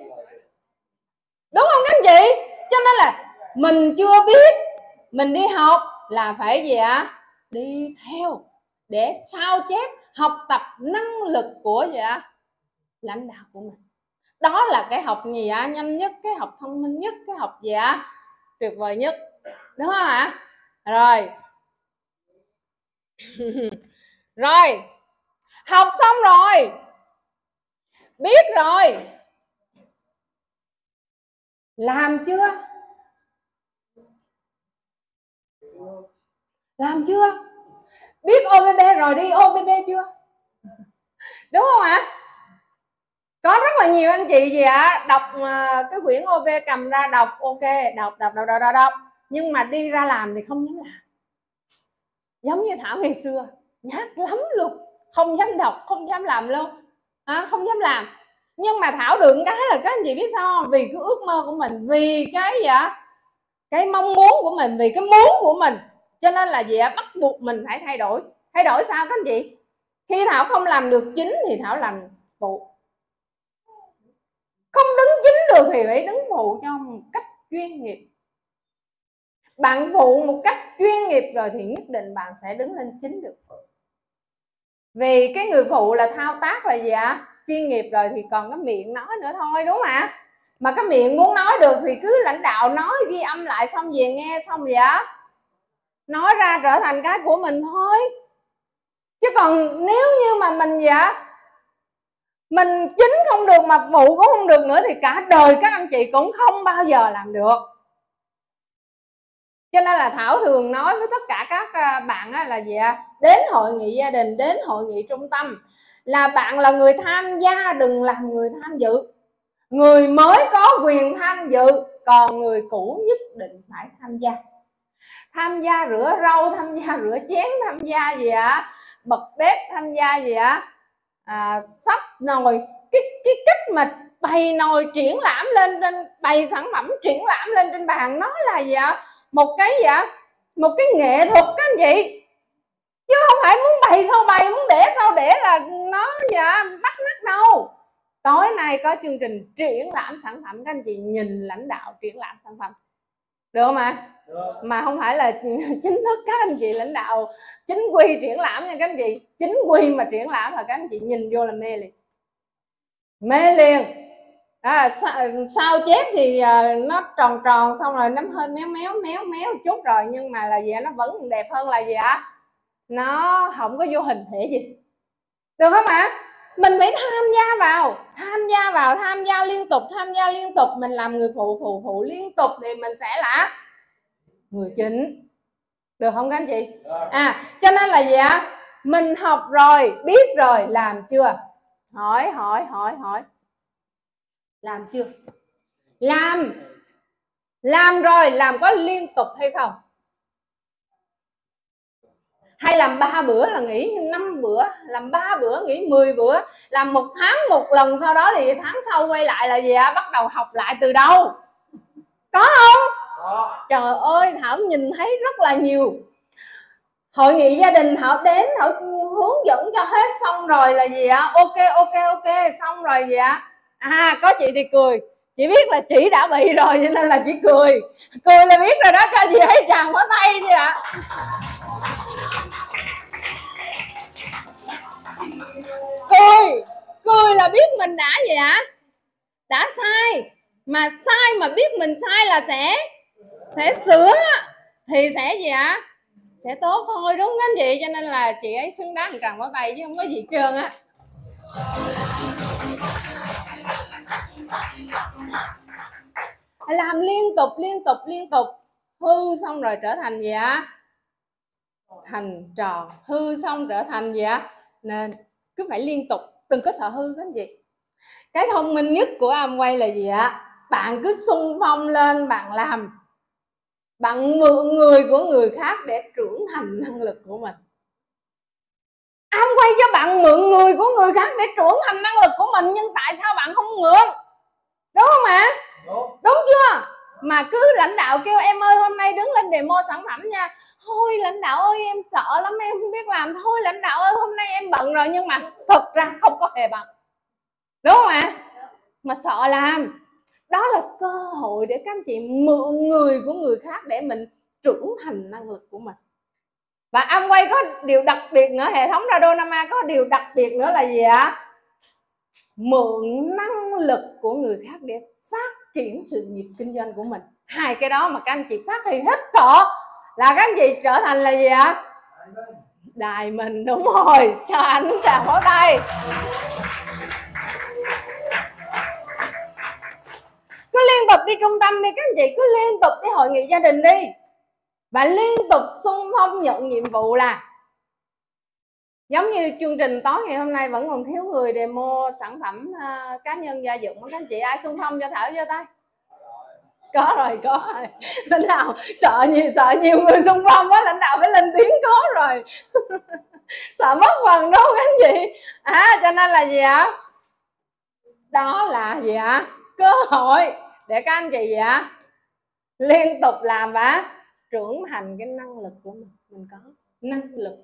đúng không các anh chị? Cho nên là mình chưa biết, mình đi học là phải gì ạ? Đi theo để sao chép, học tập năng lực của gì ạ? Lãnh đạo của mình. Đó là cái học gì ạ? Nhanh nhất, cái học thông minh nhất, cái học gì ạ? Tuyệt vời nhất, đúng không ạ? Rồi rồi, học xong rồi, biết rồi, làm chưa? Làm chưa? Biết OBB rồi đi OBB chưa? Đúng không ạ? Có rất là nhiều anh chị gì ạ, đọc cái quyển OB cầm ra đọc, ok, đọc, nhưng mà đi ra làm thì không dám làm. Giống như Thảo ngày xưa, nhát lắm luôn, không dám đọc, không dám làm luôn, không dám làm. Nhưng mà Thảo được cái là các anh chị biết sao không? Vì cái ước mơ của mình, vì cái gì ạ, cái mong muốn của mình, vì cái muốn của mình, cho nên là gì ạ, bắt buộc mình phải thay đổi. Thay đổi sao các anh chị? Khi Thảo không làm được chính thì Thảo làm phụ, không đứng chính được thì phải đứng phụ cho một cách chuyên nghiệp. Bạn phụ một cách chuyên nghiệp rồi thì nhất định bạn sẽ đứng lên chính được. Vì cái người phụ là thao tác là gì ạ? Chuyên nghiệp rồi thì còn cái miệng nói nữa thôi, đúng không ạ? Mà cái miệng muốn nói được thì cứ lãnh đạo nói, ghi âm lại xong về nghe xong gì ạ? Nói ra trở thành cái của mình thôi. Chứ còn nếu như mà mình gì ạ? Mình chính không được mà phụ cũng không được nữa thì cả đời các anh chị cũng không bao giờ làm được. Cho nên là Thảo thường nói với tất cả các bạn là gì ạ? Đến hội nghị gia đình, đến hội nghị trung tâm là bạn là người tham gia, đừng làm người tham dự. Người mới có quyền tham dự, còn người cũ nhất định phải tham gia. Tham gia rửa rau, tham gia rửa chén, tham gia gì ạ? Bật bếp, tham gia gì ạ? Sắp nồi. Cái cách mà bày nồi triển lãm lên trên, bày sản phẩm triển lãm lên trên bàn, nó là gì ạ? Một cái gì ạ? Một cái nghệ thuật các anh chị. chứ không phải muốn bày sau bày, muốn để sau để là nó bắt mắt đâu. Tối nay có chương trình triển lãm sản phẩm, các anh chị nhìn lãnh đạo triển lãm sản phẩm được không ạ? Mà không phải là chính thức các anh chị lãnh đạo chính quy triển lãm nha các anh chị. Chính quy mà triển lãm là các anh chị nhìn vô là mê liền, mê liền. Sao chép thì nó tròn tròn xong rồi nó hơi méo một chút rồi, nhưng mà là gì, nó vẫn đẹp hơn là gì ạ? Nó không có vô hình thể gì, được không ạ? Mình phải tham gia liên tục, mình làm người phụ liên tục thì mình sẽ là người chính, được không các anh chị? Cho nên là gì ạ? Mình học rồi, biết rồi, làm chưa? Hỏi làm chưa? Làm rồi, làm có liên tục hay không? Hay làm 3 bữa là nghỉ 5 bữa, làm 3 bữa nghỉ 10 bữa, làm 1 tháng một lần, sau đó thì tháng sau quay lại là gì ạ? Bắt đầu học lại từ đâu? Có không? Trời ơi, Thảo nhìn thấy rất là nhiều hội nghị gia đình, Thảo đến Thảo hướng dẫn cho hết xong rồi là gì ạ? Ok xong rồi gì ạ? Có chị thì cười, chị biết là chị đã bị rồi cho nên là chị cười là biết rồi đó, các chị hãy tràn pháo tay đi ạ. Cười là biết mình đã gì ạ? Đã sai, mà sai mà biết mình sai là sẽ sửa thì sẽ gì ạ? Sẽ tốt thôi, đúng không anh chị? Cho nên là chị ấy xứng đáng tràn pháo tay chứ không có gì hết trơn á. Làm liên tục, hư xong rồi trở thành gì ạ? Thành tròn, hư xong trở thành gì ạ? Nên cứ phải liên tục, đừng có sợ hư các anh chị. Cái thông minh nhất của Amway là gì ạ? Bạn cứ xung phong lên, bạn làm, bạn mượn người của người khác để trưởng thành năng lực của mình. Amway cho bạn mượn người của người khác để trưởng thành năng lực của mình, nhưng tại sao bạn không mượn? Đúng không ạ? Đúng chưa? Mà cứ lãnh đạo kêu em ơi hôm nay đứng lên demo sản phẩm nha, thôi lãnh đạo ơi em sợ lắm, em không biết làm, thôi lãnh đạo ơi hôm nay em bận rồi, nhưng mà thực ra không có hề bận, đúng không ạ? Mà sợ làm. Đó là cơ hội để các anh chị mượn người của người khác để mình trưởng thành năng lực của mình. Và Amway có điều đặc biệt nữa, hệ thống Radonama có điều đặc biệt nữa là gì ạ? Mượn năng lực của người khác để phát triển sự nghiệp kinh doanh của mình. Hai cái đó mà các anh chị phát huy hết cỡ là các anh chị trở thành là gì ạ? Đài mình, đúng rồi. Cho anh trà pháo tay. Cứ liên tục đi trung tâm đi các anh chị, cứ liên tục đi hội nghị gia đình đi, và liên tục xung phong nhận nhiệm vụ. Là giống như chương trình tối ngày hôm nay vẫn còn thiếu người demo sản phẩm cá nhân gia dụng. Các anh chị ai xung phong cho Thảo giơ tay? Có rồi. Lãnh đạo sợ nhiều người xung phong quá, lãnh đạo phải lên tiếng có rồi. Sợ mất phần đâu các anh chị. Cho nên là gì ạ? Đó là gì ạ? Cơ hội để các anh chị gì ạ? Liên tục làm và trưởng thành cái năng lực của mình có năng lực.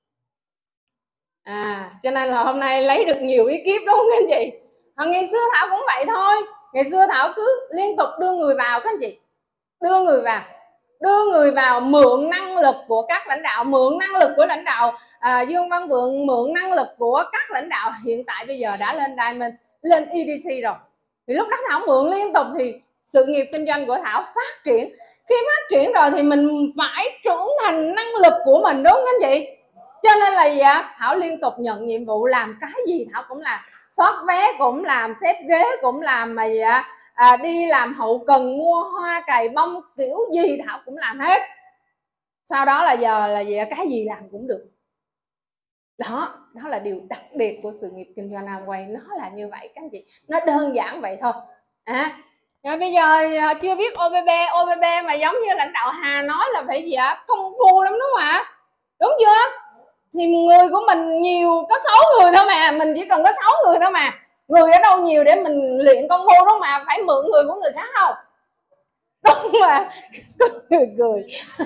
Cho nên là hôm nay lấy được nhiều ý kiếp, đúng không các anh chị? Ngày xưa Thảo cũng vậy thôi. Ngày xưa Thảo cứ liên tục đưa người vào các anh chị, đưa người vào, mượn năng lực của các lãnh đạo, mượn năng lực của lãnh đạo Dương Văn Vượng, mượn năng lực của các lãnh đạo hiện tại bây giờ đã lên Diamond, lên EDC rồi. Thì lúc đó Thảo mượn liên tục thì sự nghiệp kinh doanh của Thảo phát triển. Khi phát triển rồi thì mình phải trưởng thành năng lực của mình, đúng không các anh chị? Cho nên là gì ạ? Thảo liên tục nhận nhiệm vụ, làm cái gì Thảo cũng làm, xót vé cũng làm, xếp ghế cũng làm, mà gì ạ? Đi làm hậu cần, mua hoa cài bông, kiểu gì Thảo cũng làm hết. Sau đó là giờ là gì ạ? Cái gì làm cũng được. Đó là điều đặc biệt của sự nghiệp kinh doanh Amway. Nó là như vậy các anh chị, nó đơn giản vậy thôi. Rồi bây giờ chưa biết OBB mà giống như lãnh đạo Hà nói là phải gì ạ? Công phu lắm, đúng không ạ? Đúng chưa? Thì người của mình nhiều, có 6 người thôi mà, mình chỉ cần có 6 người thôi mà, người ở đâu nhiều để mình luyện công phu, đúng không? Mà phải mượn người của người khác không? Đúng mà cười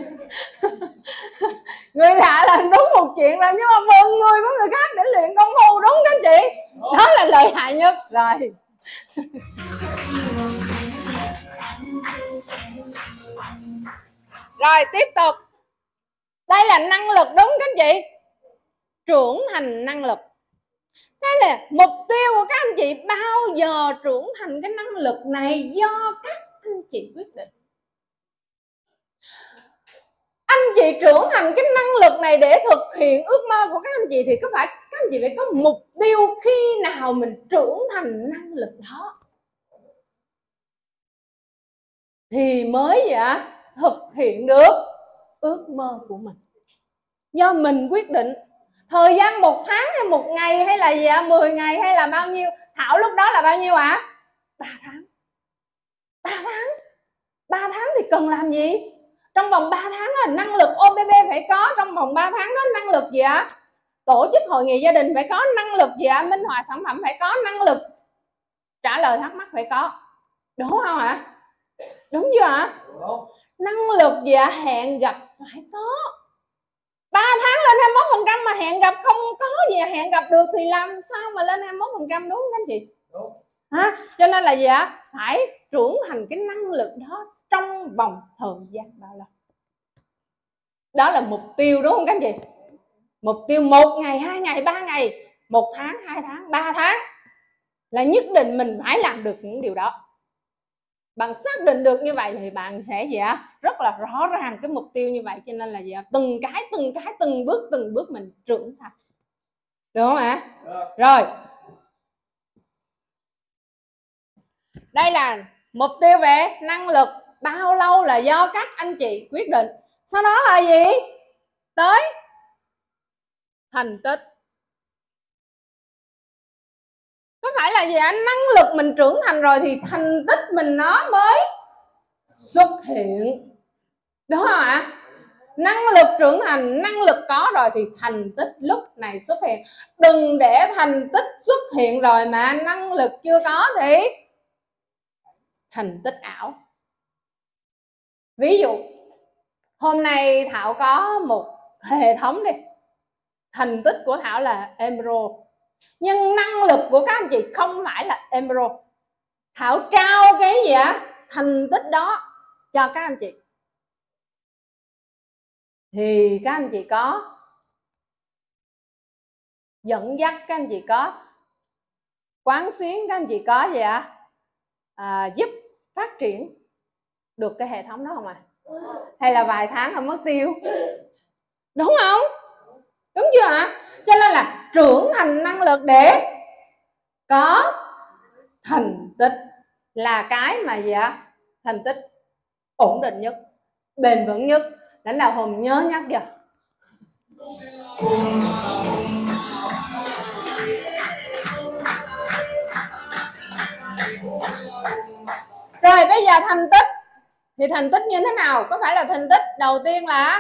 người lạ là đúng một chuyện rồi, nhưng mà mượn người của người khác để luyện công phu, đúng các anh chị? Đó là lợi hại nhất rồi. Rồi tiếp tục, đây là năng lực, đúng các anh chị? Trưởng thành năng lực. Thế là mục tiêu của các anh chị bao giờ trưởng thành cái năng lực này do các anh chị quyết định. Anh chị trưởng thành cái năng lực này để thực hiện ước mơ của các anh chị thì có phải các anh chị phải có mục tiêu khi nào mình trưởng thành năng lực đó thì mới thực hiện được ước mơ của mình. Do mình quyết định thời gian 1 tháng hay 1 ngày hay là 10 ngày hay là bao nhiêu. Thảo lúc đó là bao nhiêu 3 tháng. 3 tháng thì cần làm gì? Trong vòng 3 tháng là năng lực OBB phải có. Trong vòng 3 tháng đó năng lực gì tổ chức hội nghị gia đình phải có, năng lực minh họa sản phẩm phải có, năng lực trả lời thắc mắc phải có, đúng không ạ? Đúng chưa ạ? Năng lực hẹn gặp phải có. 3 tháng lên 21% mà hẹn gặp không có hẹn gặp được thì làm sao mà lên 21%, đúng không các anh chị? Đúng. Cho nên là phải trưởng thành cái năng lực đó trong vòng thời gian bao lâu? Đó là mục tiêu, đúng không các anh chị? Mục tiêu 1 ngày, 2 ngày, 3 ngày, 1 tháng, 2 tháng, 3 tháng là nhất định mình phải làm được những điều đó. Bạn xác định được như vậy thì bạn sẽ rất là rõ ràng cái mục tiêu như vậy. Cho nên là từng cái từng bước mình trưởng thành, được không ạ? Rồi đây là mục tiêu về năng lực bao lâu là do các anh chị quyết định. Sau đó là gì? Tới thành tích. Có phải là năng lực mình trưởng thành rồi thì thành tích mình nó mới xuất hiện, đúng không ạ? Năng lực trưởng thành, năng lực có rồi thì thành tích lúc này xuất hiện. Đừng để thành tích xuất hiện rồi mà năng lực chưa có thì thành tích ảo. Ví dụ hôm nay Thảo có một hệ thống đi, thành tích của Thảo là Emerald, nhưng năng lực của các anh chị không phải là Emerald. Thảo trao cái thành tích đó cho các anh chị thì các anh chị có dẫn dắt, các anh chị có quán xuyến, các anh chị có giúp phát triển được cái hệ thống đó không hay là vài tháng không mất tiêu, đúng không? Đúng chưa ạ? Cho nên là trưởng thành năng lực để có thành tích là cái mà thành tích ổn định nhất, bền vững nhất. Lãnh đạo Hùng nhớ nhắc giờ. Rồi bây giờ thành tích thì thành tích như thế nào? Có phải là thành tích đầu tiên là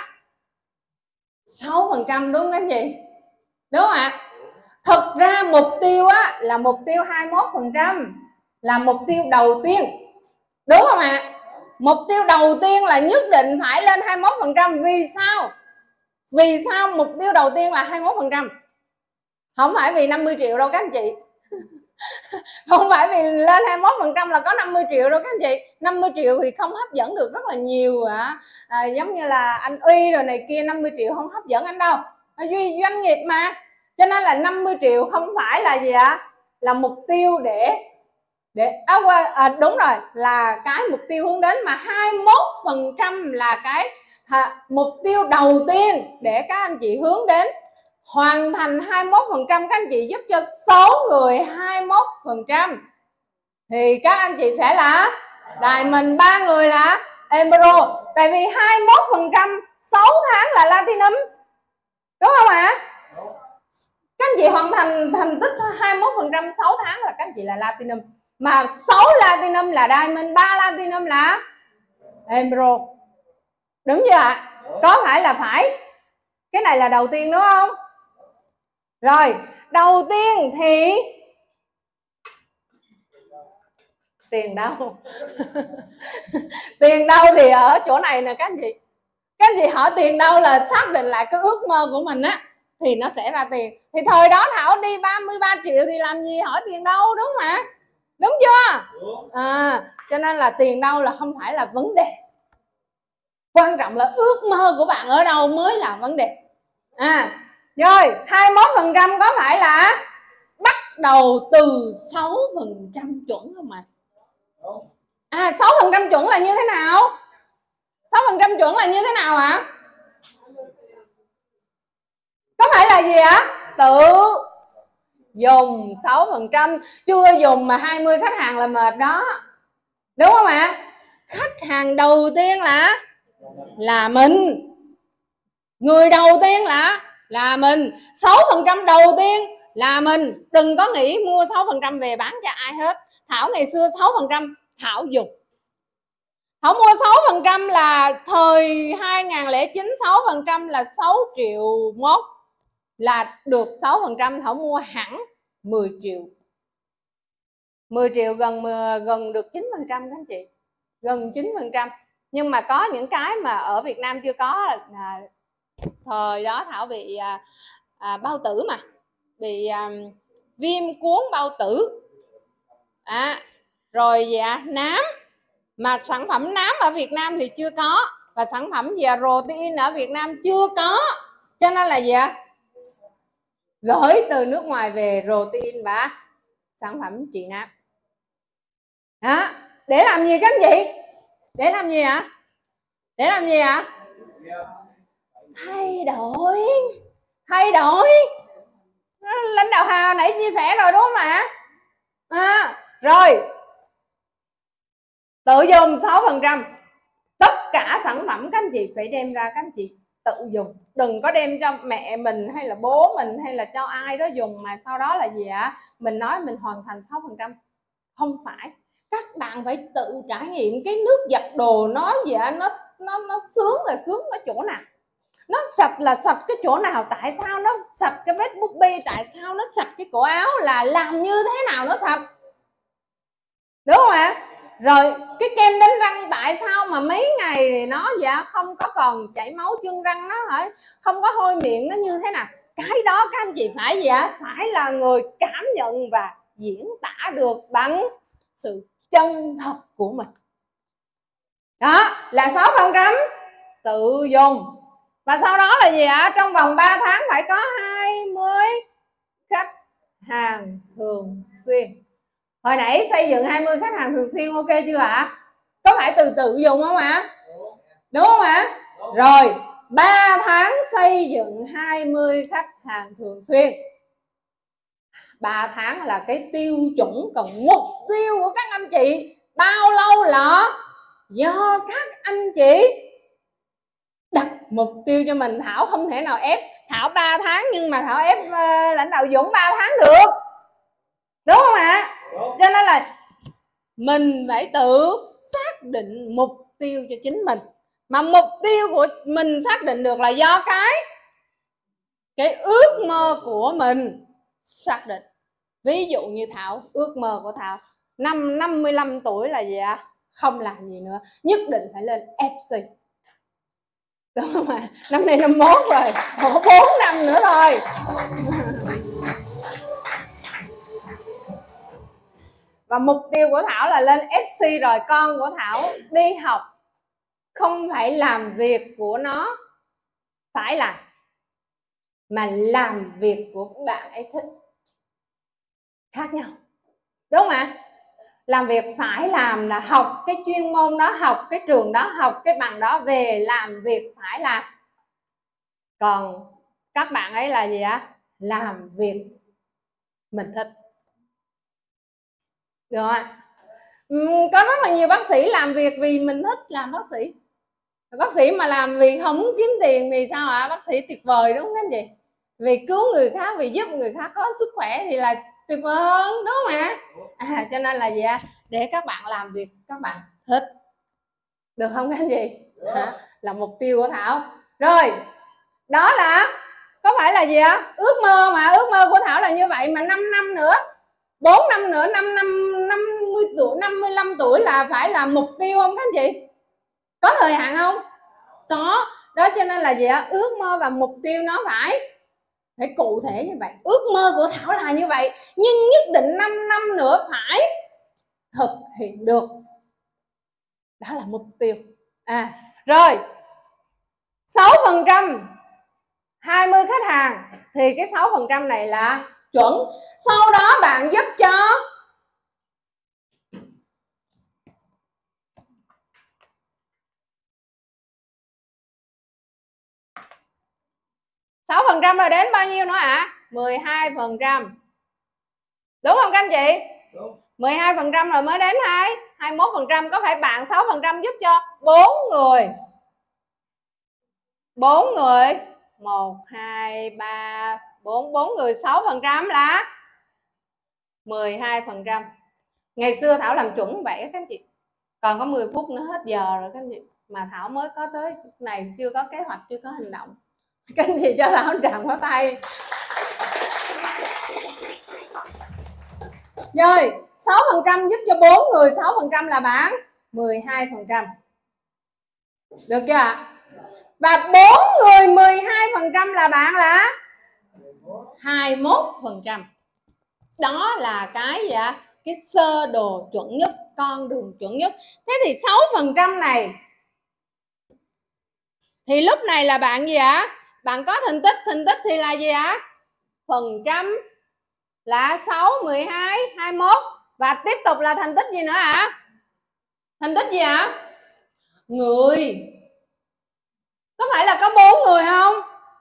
6% đúng không anh chị? Đúng không ạ? Thực ra mục tiêu là mục tiêu 21% là mục tiêu đầu tiên, đúng không ạ? Mục tiêu đầu tiên là nhất định phải lên 21%. Vì sao? Vì sao mục tiêu đầu tiên là 21%? Không phải vì 50 triệu đâu các anh chị. Không phải vì lên 21% là có 50 triệu đâu các anh chị. 50 triệu thì không hấp dẫn được rất là nhiều giống như là anh Uy rồi này kia, 50 triệu không hấp dẫn anh đâu. Duy doanh nghiệp mà. Cho nên là 50 triệu không phải là là mục tiêu để đúng rồi, là cái mục tiêu hướng đến, mà 21% là cái mục tiêu đầu tiên để các anh chị hướng đến. Hoàn thành 21%, các anh chị giúp cho 6 người 21% thì các anh chị sẽ là Diamond, 3 người là Emerald. Tại vì 21% 6 tháng là Platinum, đúng không ạ? Các anh chị hoàn thành thành tích 21% 6 tháng là các anh chị là Platinum. Mà 6 Platinum là Diamond, 3 Platinum là Emerald. Đúng chưa ạ? Có phải là phải? Cái này là đầu tiên đúng không? Rồi, đầu tiên thì Tiền đâu? Tiền đâu thì ở chỗ này nè các anh chị. Các anh chị hỏi tiền đâu là xác định lại cái ước mơ của mình á, thì nó sẽ ra tiền. Thì thời đó Thảo đi 33 triệu thì làm gì hỏi tiền đâu, đúng không ạ? Đúng chưa? Cho nên là tiền đâu là không phải là vấn đề. Quan trọng là ước mơ của bạn ở đâu mới là vấn đề. Rồi 21% có phải là bắt đầu từ 6% chuẩn không ạ? 6% chuẩn là như thế nào? 6% chuẩn là như thế nào ạ? Có phải là gì ạ? Tự dùng 6%, chưa dùng mà 20 khách hàng là mệt đó. Đúng không ạ? Khách hàng đầu tiên là mình. Người đầu tiên là mình. 6% đầu tiên là mình. Đừng có nghĩ mua 6% về bán cho ai hết. Thảo ngày xưa 6% Thảo dùng. Thảo mua 6% là thời 2009, 6% là 6 triệu mốt, là được 6% Thảo mua hẳn 10 triệu. 10 triệu gần được 9% các anh chị. Gần 9%. Nhưng mà có những cái mà ở Việt Nam chưa có. Thời đó Thảo bị bao tử mà. Bị viêm cuống bao tử. Rồi nám. Mà sản phẩm nám ở Việt Nam thì chưa có. Và sản phẩm protein ở Việt Nam chưa có. Cho nên là gì ạ? Gửi từ nước ngoài về protein và sản phẩm trị nám. Để làm gì các anh chị? Để làm gì ạ? Để làm gì ạ? Thay đổi. Lãnh đạo Hà nãy chia sẻ rồi đúng không ạ? Rồi tự dùng 6%. Tất cả sản phẩm các anh chị phải đem ra các anh chị tự dùng. Đừng có đem cho mẹ mình hay là bố mình hay là cho ai đó dùng mà sau đó là gì ạ? Mình nói mình hoàn thành 6%. Không phải. Các bạn phải tự trải nghiệm cái nước giặt đồ nó sướng là sướng ở chỗ nào, nó sạch là sạch cái chỗ nào, tại sao nó sạch cái vết bút bi, tại sao nó sạch cái cổ áo, là làm như thế nào nó sạch, đúng không ạ? Rồi cái kem đánh răng tại sao mà mấy ngày thì nó không có còn chảy máu chân răng, nó không có hôi miệng, nó như thế nào? Cái đó các anh chị phải phải là người cảm nhận và diễn tả được bằng sự chân thật của mình. Đó là 6% tự dùng. Và sau đó là gì ạ? Trong vòng 3 tháng phải có 20 khách hàng thường xuyên. Hồi nãy xây dựng 20 khách hàng thường xuyên ok chưa ạ? Có phải từ tự dùng không ạ? Đúng không ạ? Rồi 3 tháng xây dựng 20 khách hàng thường xuyên. 3 tháng là cái tiêu chuẩn, còn mục tiêu của các anh chị bao lâu là do các anh chị đặt mục tiêu cho mình. Thảo không thể nào ép Thảo 3 tháng nhưng mà Thảo ép lãnh đạo Dũng 3 tháng được, đúng không ạ? Cho nên là mình phải tự xác định mục tiêu cho chính mình. Mà mục tiêu của mình xác định được là do cái ước mơ của mình xác định. Ví dụ như Thảo, ước mơ của Thảo năm 55 tuổi là gì ạ? Không làm gì nữa, nhất định phải lên FC, đúng không ạ? Năm nay 51 rồi, còn 4 năm nữa thôi. Và mục tiêu của Thảo là lên FC rồi. Con của Thảo đi học không phải làm việc của nó phải làm, mà làm việc của bạn ấy thích, khác nhau, đúng không ạ? Làm việc phải làm là học cái chuyên môn đó, học cái trường đó, học cái bằng đó, về làm việc phải làm. Còn các bạn ấy là gì ạ? Làm việc mình thích, được không? Có rất là nhiều bác sĩ làm việc vì mình thích làm bác sĩ. Bác sĩ mà làm việc không muốn kiếm tiền thì sao ạ? Bác sĩ tuyệt vời đúng không các anh chị? Vì cứu người khác, vì giúp người khác có sức khỏe thì là tuyệt vời hơn, đúng không ạ? Cho nên là gì ạ? Để các bạn làm việc các bạn thích, được không các anh chị? Là mục tiêu của Thảo. Rồi đó là có phải là gì ạ? Ước mơ, mà ước mơ của Thảo là như vậy. Mà 5 năm nữa, 4 năm nữa, 5 50 tuổi, 55 tuổi là phải là mục tiêu không các anh chị? Có thời hạn không? Có. Đó cho nên là gì ạ? Ước mơ và mục tiêu nó phải cụ thể như vậy. Ước mơ của Thảo là như vậy, nhưng nhất định 5 năm nữa phải thực hiện được. Đó là mục tiêu. Rồi 6%, 20 khách hàng thì cái 6% này là chuẩn. Sau đó bạn giúp cho 6% rồi đến bao nhiêu nữa ạ? 12%. Đúng không các anh chị? Đúng. 12% rồi mới đến 21%. Có phải bạn 6% giúp cho 4 người? 4 người. 1, 2, 3, 4 người 6% là 12%. Ngày xưa Thảo làm chuẩn vậy các anh chị. Còn có 10 phút nữa hết giờ rồi các anh chị. Mà Thảo mới có tới này, chưa có kế hoạch, chưa có hành động. Các anh chị cho Thảo tràng pháo tay. Rồi 6% giúp cho 4 người, 6% là bạn 12%. Được chưa ạ? Và 4 người 12% là bạn là 21%. Đó là cái gì ạ? Cái sơ đồ chuẩn nhất, con đường chuẩn nhất. Thế thì 6% này thì lúc này là bạn gì ạ? Bạn có thành tích thì là gì ạ? Phần trăm là 6, 12, 21. Và tiếp tục là thành tích gì nữa ạ? Thành tích gì ạ? Người. Có phải là có 4 người không?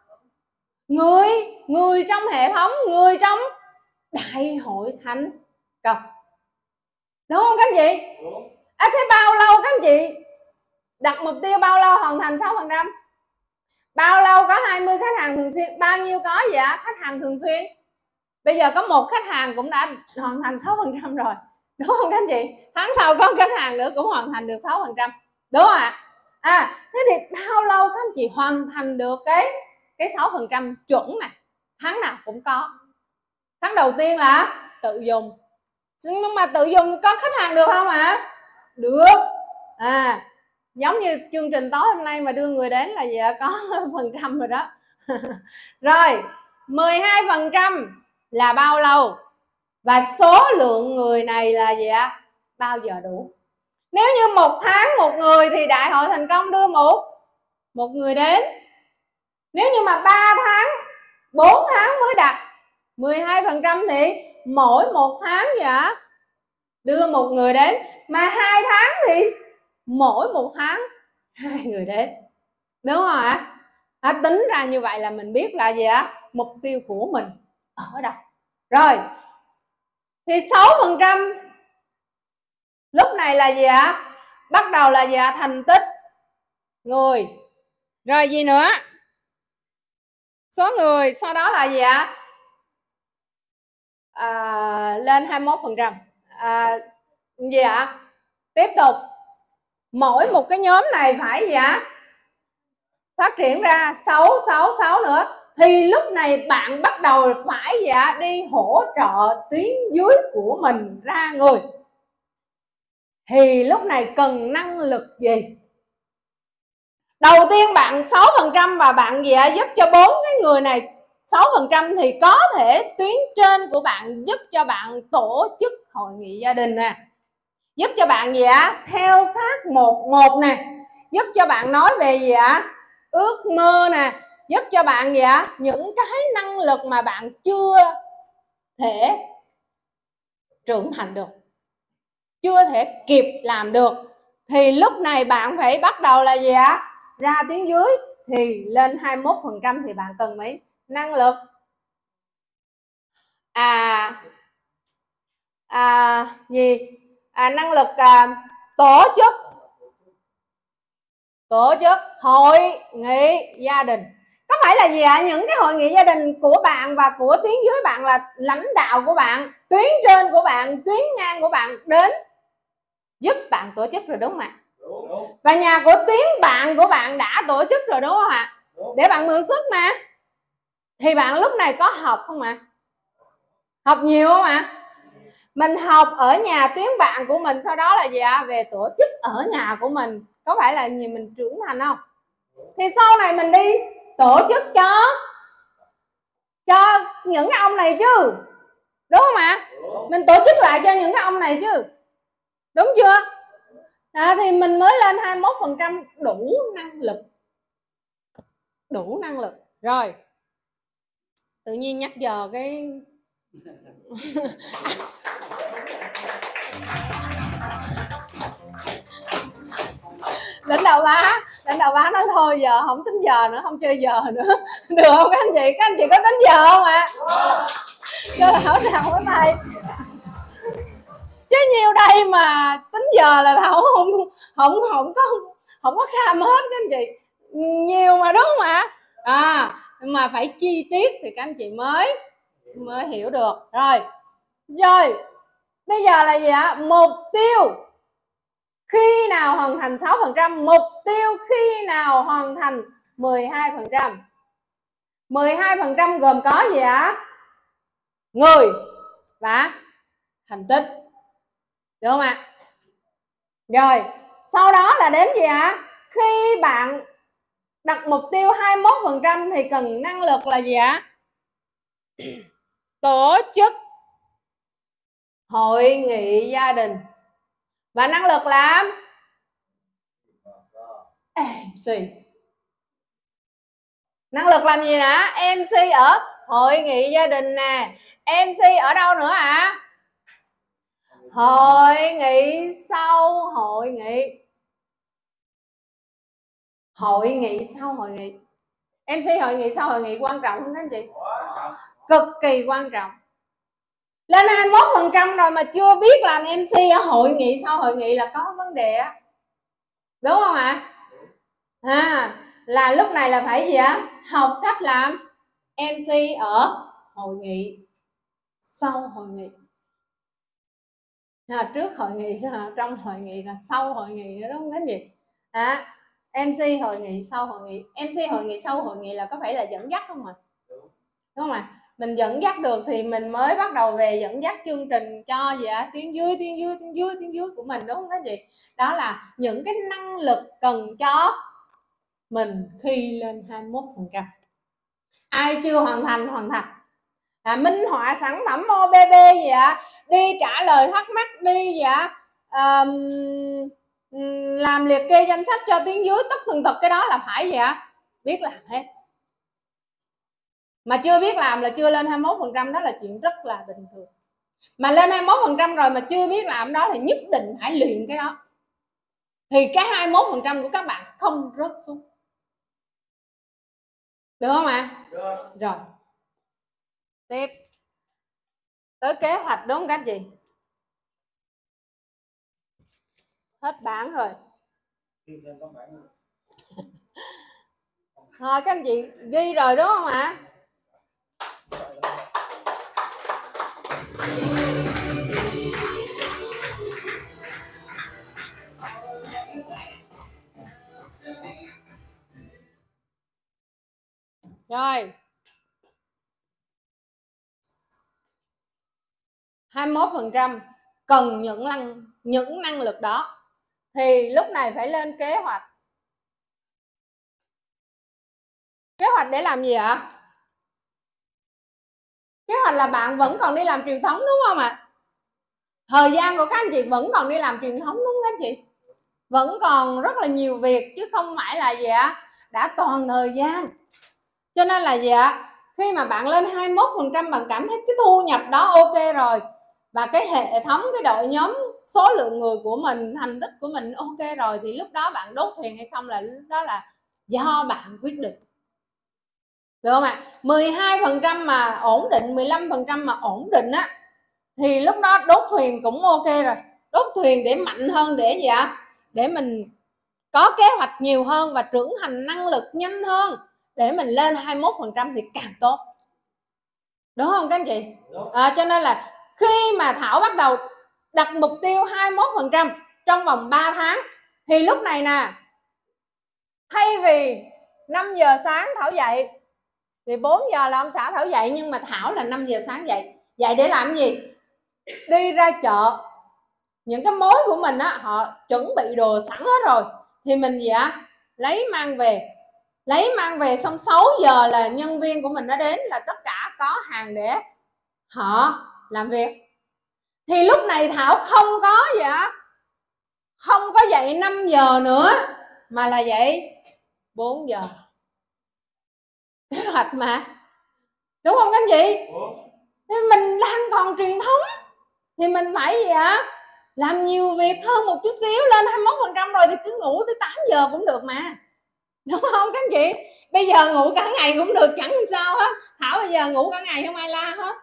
Người trong hệ thống, người trong đại hội thành công. Đúng không các anh chị? Đúng. Thế bao lâu các anh chị đặt mục tiêu bao lâu hoàn thành 6%? Bao lâu có 20 khách hàng thường xuyên? Bao nhiêu có gì ạ? Khách hàng thường xuyên. Bây giờ có một khách hàng cũng đã hoàn thành 6% rồi. Đúng không các anh chị? Tháng sau có khách hàng nữa cũng hoàn thành được 6%. Đúng không ạ? Thế thì bao lâu các anh chị hoàn thành được cái 6% chuẩn này? Tháng nào cũng có. Tháng đầu tiên là tự dùng. Nhưng mà tự dùng có khách hàng được không ạ? Được. Giống như chương trình tối hôm nay mà đưa người đến là gì ạ? Có phần trăm rồi đó. Rồi 12% là bao lâu? Và số lượng người này là gì ạ? Bao giờ đủ? Nếu như 1 tháng 1 người thì đại hội thành công đưa một người đến. Nếu như mà 3 tháng 4 tháng mới đạt 12% thì mỗi 1 tháng gì ạ? Đưa 1 người đến. Mà 2 tháng thì mỗi 1 tháng 2 người đến. Đúng không ạ? Tính ra như vậy là mình biết là gì ạ? Mục tiêu của mình ở đâu. Rồi thì 6% lúc này là gì ạ? Bắt đầu là gì ạ? Thành tích người. Rồi gì nữa? Số người. Sau đó là gì ạ? Lên 21%. Gì ạ? Tiếp tục mỗi một cái nhóm này phải gì ạ? Phát triển ra 6 nữa. Thì lúc này bạn bắt đầu phải gì ạ? Đi hỗ trợ tuyến dưới của mình ra người. Thì lúc này cần năng lực gì? Đầu tiên bạn 6% và bạn gì ạ? Giúp cho 4 cái người này 6% thì có thể tuyến trên của bạn giúp cho bạn tổ chức hội nghị gia đình nè, giúp cho bạn gì ạ? Theo sát một nè, giúp cho bạn nói về gì ạ? Ước mơ nè, giúp cho bạn gì ạ? Những cái năng lực mà bạn chưa thể trưởng thành được, chưa thể kịp làm được, thì lúc này bạn phải bắt đầu là gì ạ? Ra tuyến dưới. Thì lên 21% thì bạn cần mấy? Năng lực năng lực tổ chức hội nghị gia đình. Có phải là gì ạ? Những cái hội nghị gia đình của bạn và của tuyến dưới bạn là lãnh đạo của bạn, tuyến trên của bạn, tuyến ngang của bạn đến giúp bạn tổ chức rồi, đúng không ạ? Đúng. Và nhà của tuyến bạn của bạn đã tổ chức rồi, đúng không ạ? Để bạn mượn sức mà. Thì bạn lúc này có học không ạ? Học nhiều không ạ? Mình học ở nhà tuyến bạn của mình, sau đó là gì ạ? Về tổ chức ở nhà của mình. Có phải là gì mình trưởng thành không? Thì sau này mình đi tổ chức cho những cái ông này chứ, đúng không ạ? Mình tổ chức lại cho những cái ông này chứ, đúng chưa? Thì mình mới lên 21% đủ năng lực. Đủ năng lực. Rồi. Tự nhiên nhắc giờ cái lãnh đạo bá nói thôi giờ không tính giờ nữa, không chơi giờ nữa. Được không các anh chị? Các anh chị có tính giờ không ạ? Cho Thảo nào với thầy. Chứ nhiều đây mà tính giờ là Thảo không có kham hết các anh chị. Nhiều mà, đúng không ạ? Mà phải chi tiết thì các anh chị mới hiểu được. Rồi bây giờ là gì ạ? Mục tiêu khi nào hoàn thành 6%, mục tiêu khi nào hoàn thành 12%. 12% gồm có gì ạ? Người và thành tích, được không ạ? Rồi sau đó là đến gì ạ? Khi bạn đặt mục tiêu 21% thì cần năng lực là gì ạ? Tổ chức hội nghị gia đình. Và năng lực làm MC. Năng lực làm gì đã? MC ở hội nghị gia đình nè. MC ở đâu nữa ạ? Hội nghị sau hội nghị. Hội nghị sau hội nghị. MC hội nghị sau hội nghị quan trọng không các anh chị? Cực kỳ quan trọng. Lên 21% rồi mà chưa biết làm MC ở hội nghị sau hội nghị là có vấn đề á. Đúng không ạ? Là lúc này là phải gì á? Học cách làm MC ở hội nghị sau hội nghị. Trước hội nghị, trong hội nghị là sau hội nghị nữa, đúng không cái gì? MC hội nghị sau hội nghị. MC hội nghị sau hội nghị là có phải là dẫn dắt không ạ? Đúng không ạ? Mình dẫn dắt được thì mình mới bắt đầu về dẫn dắt chương trình cho gì ạ? Tuyến dưới của mình, đúng không các chị? Đó là những cái năng lực cần cho mình khi lên 21%. Ai chưa hoàn thành minh họa sản phẩm OBB gì ạ? Đi trả lời thắc mắc, đi gì ạ? Làm liệt kê danh sách cho tuyến dưới, tất tần tật cái đó là phải gì ạ? Biết làm hết. Mà chưa biết làm là chưa lên 21%, đó là chuyện rất là bình thường. Mà lên 21% rồi mà chưa biết làm đó thì nhất định phải luyện cái đó, thì cái 21% của các bạn không rớt xuống. Được không ạ? Rồi tiếp tới kế hoạch, đúng không các anh chị? Hết bản rồi. Thôi các anh chị ghi rồi đúng không ạ? Rồi 21% cần những năng lực đó thì lúc này phải lên kế hoạch. Kế hoạch để làm gì ạ? Kế hoạch là bạn vẫn còn đi làm truyền thống, đúng không ạ? Thời gian của các anh chị vẫn còn đi làm truyền thống, đúng không các anh chị? Vẫn còn rất là nhiều việc chứ không phải là gì ạ? Đã toàn thời gian. Cho nên là gì ạ? Khi mà bạn lên 21% bạn cảm thấy cái thu nhập đó ok rồi, và cái hệ thống, cái đội nhóm, số lượng người của mình, thành tích của mình ok rồi, thì lúc đó bạn đốt thuyền hay không là lúc đó là do bạn quyết định. Được không ạ? 12% mà ổn định, 15% mà ổn định á, thì lúc đó đốt thuyền cũng ok rồi. Đốt thuyền để mạnh hơn, để gì ạ? Để mình có kế hoạch nhiều hơn và trưởng thành năng lực nhanh hơn, để mình lên 21% thì càng tốt. Đúng không các anh chị? Cho nên là khi mà Thảo bắt đầu đặt mục tiêu 21% trong vòng 3 tháng thì lúc này nè, thay vì 5 giờ sáng Thảo dậy thì 4 giờ là ông xã Thảo dậy, nhưng mà Thảo là 5 giờ sáng dậy. Dậy để làm gì? đi ra chợ, những cái mối của mình á, họ chuẩn bị đồ sẵn hết rồi thì mình gì ạ, lấy mang về xong 6 giờ là nhân viên của mình nó đến là tất cả có hàng để họ làm việc. Thì lúc này Thảo không có gì ạ, không có dậy 5 giờ nữa mà là dậy 4 giờ. Kế hoạch mà, đúng không các anh chị? Thì mình đang còn truyền thống thì mình phải gì ạ, làm nhiều việc hơn một chút xíu, lên 21% rồi thì cứ ngủ tới 8 giờ cũng được mà, đúng không các anh chị? Bây giờ ngủ cả ngày cũng được, chẳng sao hết. Thảo bây giờ ngủ cả ngày không ai la hết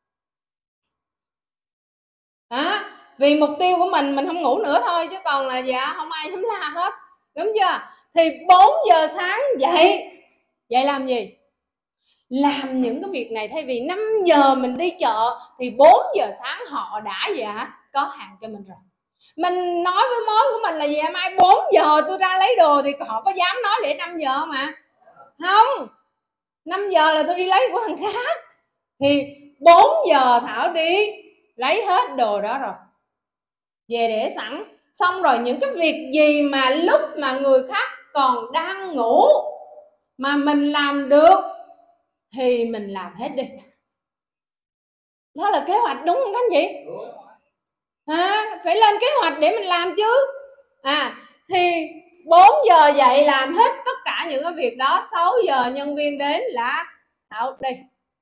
à, vì mục tiêu của mình không ngủ nữa thôi, chứ còn là dạ không ai dám la hết, đúng chưa? Thì 4 giờ sáng dậy làm gì? Làm những cái việc này. Thay vì 5 giờ mình đi chợ thì 4 giờ sáng họ đã dạ có hàng cho mình rồi. Mình nói với mối của mình là gì, mai 4 giờ tôi ra lấy đồ, thì họ có dám nói để 5 giờ mà không? 5 giờ là tôi đi lấy của thằng khác, thì 4 giờ Thảo đi lấy hết đồ đó rồi về để sẵn. Xong rồi những cái việc gì mà lúc mà người khác còn đang ngủ mà mình làm được thì mình làm hết đi. Đó là kế hoạch, đúng không các anh chị? Phải lên kế hoạch để mình làm chứ. Thì 4 giờ dậy làm hết tất cả những cái việc đó, 6 giờ nhân viên đến là Thảo đi.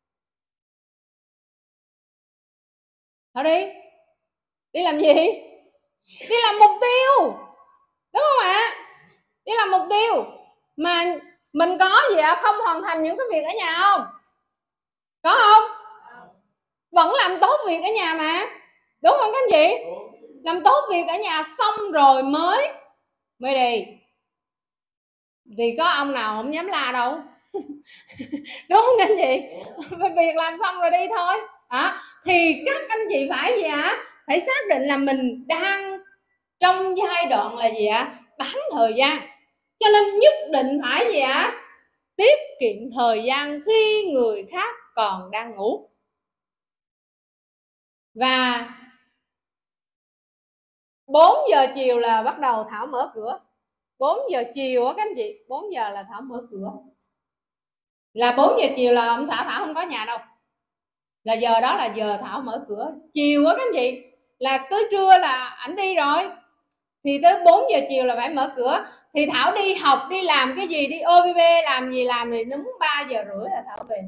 Thảo đi làm gì? Đi làm mục tiêu, đúng không ạ? Đi làm mục tiêu. Mà mình có gì ạ, không hoàn thành những cái việc ở nhà không? Có không? Vẫn làm tốt việc ở nhà mà, đúng không các anh chị? Làm tốt việc ở nhà xong rồi mới đi, thì có ông nào không dám la đâu đúng không các anh chị? Việc làm xong rồi đi thôi. Thì các anh chị phải gì ạ, phải xác định là mình đang trong giai đoạn là gì ạ, bán thời gian, cho nên nhất định phải gì ạ, tiết kiệm thời gian khi người khác còn đang ngủ. Và 4 giờ chiều là bắt đầu Thảo mở cửa. 4 giờ chiều á các anh chị, 4 giờ là Thảo mở cửa. Là 4 giờ chiều là ông xã Thảo không có nhà đâu, là giờ đó là giờ Thảo mở cửa. Chiều á các anh chị, là tới trưa là ảnh đi rồi, thì tới 4 giờ chiều là phải mở cửa. Thì Thảo đi học, đi làm cái gì, đi OBB làm gì làm thì đúng 3 giờ rưỡi là Thảo về.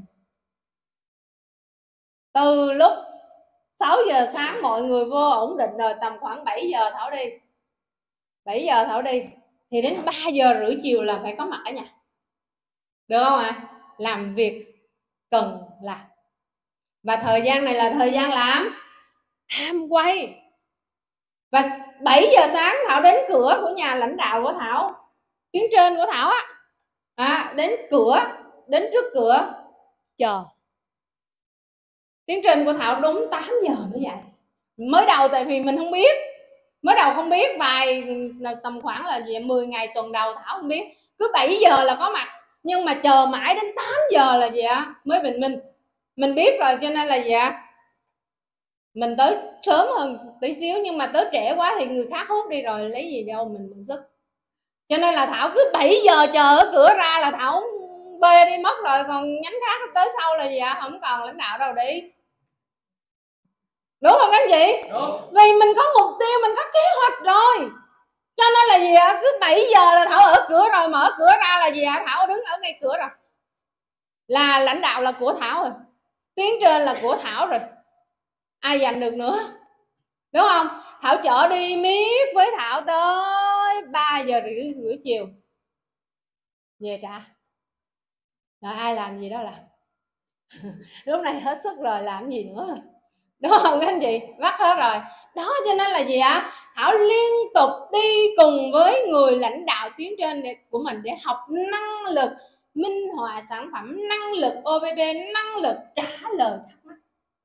Từ lúc 6 giờ sáng mọi người vô ổn định rồi, tầm khoảng 7 giờ Thảo đi. 7 giờ Thảo đi thì đến 3 giờ rưỡi chiều là phải có mặt ở nhà, được không ạ? Làm việc cần làm. Và thời gian này là thời gian làm ham quay. Và 7 giờ sáng Thảo đến cửa của nhà lãnh đạo của Thảo, tuyến trên của Thảo á, đến trước cửa chờ. Tuyến trên của Thảo đúng 8 giờ mới dậy. Mới đầu tại vì mình không biết, vài tầm khoảng là gì 10 ngày tuần đầu Thảo không biết, cứ 7 giờ là có mặt, nhưng mà chờ mãi đến 8 giờ là gì ạ, mới bình minh. Mình biết rồi cho nên là gì ạ, mình tới sớm hơn tí xíu, nhưng mà tới trễ quá thì người khác hút đi rồi lấy gì đâu mình mượn sức. Cho nên là Thảo cứ 7 giờ chờ ở cửa ra là Thảo bê đi mất rồi, còn nhánh khác tới sau là gì ạ, không còn lãnh đạo đâu đi, đúng không các anh chị? Đúng. Vì mình có mục tiêu, mình có kế hoạch rồi, cho nên là gì ạ, cứ 7 giờ là Thảo ở cửa rồi, mở cửa ra là gì ạ, Thảo đứng ở ngay cửa rồi, là lãnh đạo là của Thảo rồi, tuyến trên là của Thảo rồi, ai giành được nữa, đúng không? Thảo chở đi miết với Thảo tới 3 giờ rưỡi chiều về trả, rồi ai làm gì đó làm lúc này hết sức rồi làm gì nữa, đúng không các anh chị? Vắt hết rồi đó. Cho nên là gì ạ, Thảo liên tục đi cùng với người lãnh đạo tuyến trên của mình để học năng lực minh họa sản phẩm, năng lực OBB, năng lực trả lời thắc mắc,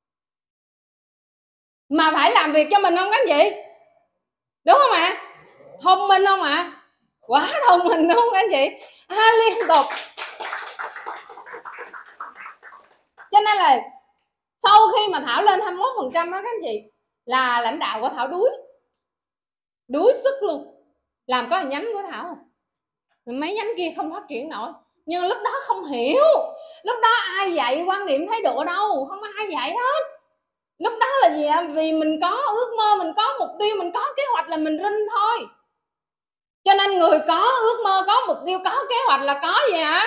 mà phải làm việc cho mình không các anh chị? Đúng không ạ? Thông minh không ạ? Quá thông minh đúng không các anh chị? Liên tục. Cho nên là sau khi mà Thảo lên 21% đó các anh chị, là lãnh đạo của Thảo đuối sức luôn, làm có nhánh của Thảo à. Mấy nhánh kia không phát triển nổi. Nhưng lúc đó không hiểu, lúc đó ai dạy quan niệm thái độ đâu, không ai dạy hết. Lúc đó là gì ạ? Vì mình có ước mơ, mình có mục tiêu, mình có kế hoạch là mình rinh thôi. Cho nên người có ước mơ, có mục tiêu, có kế hoạch là có gì hả?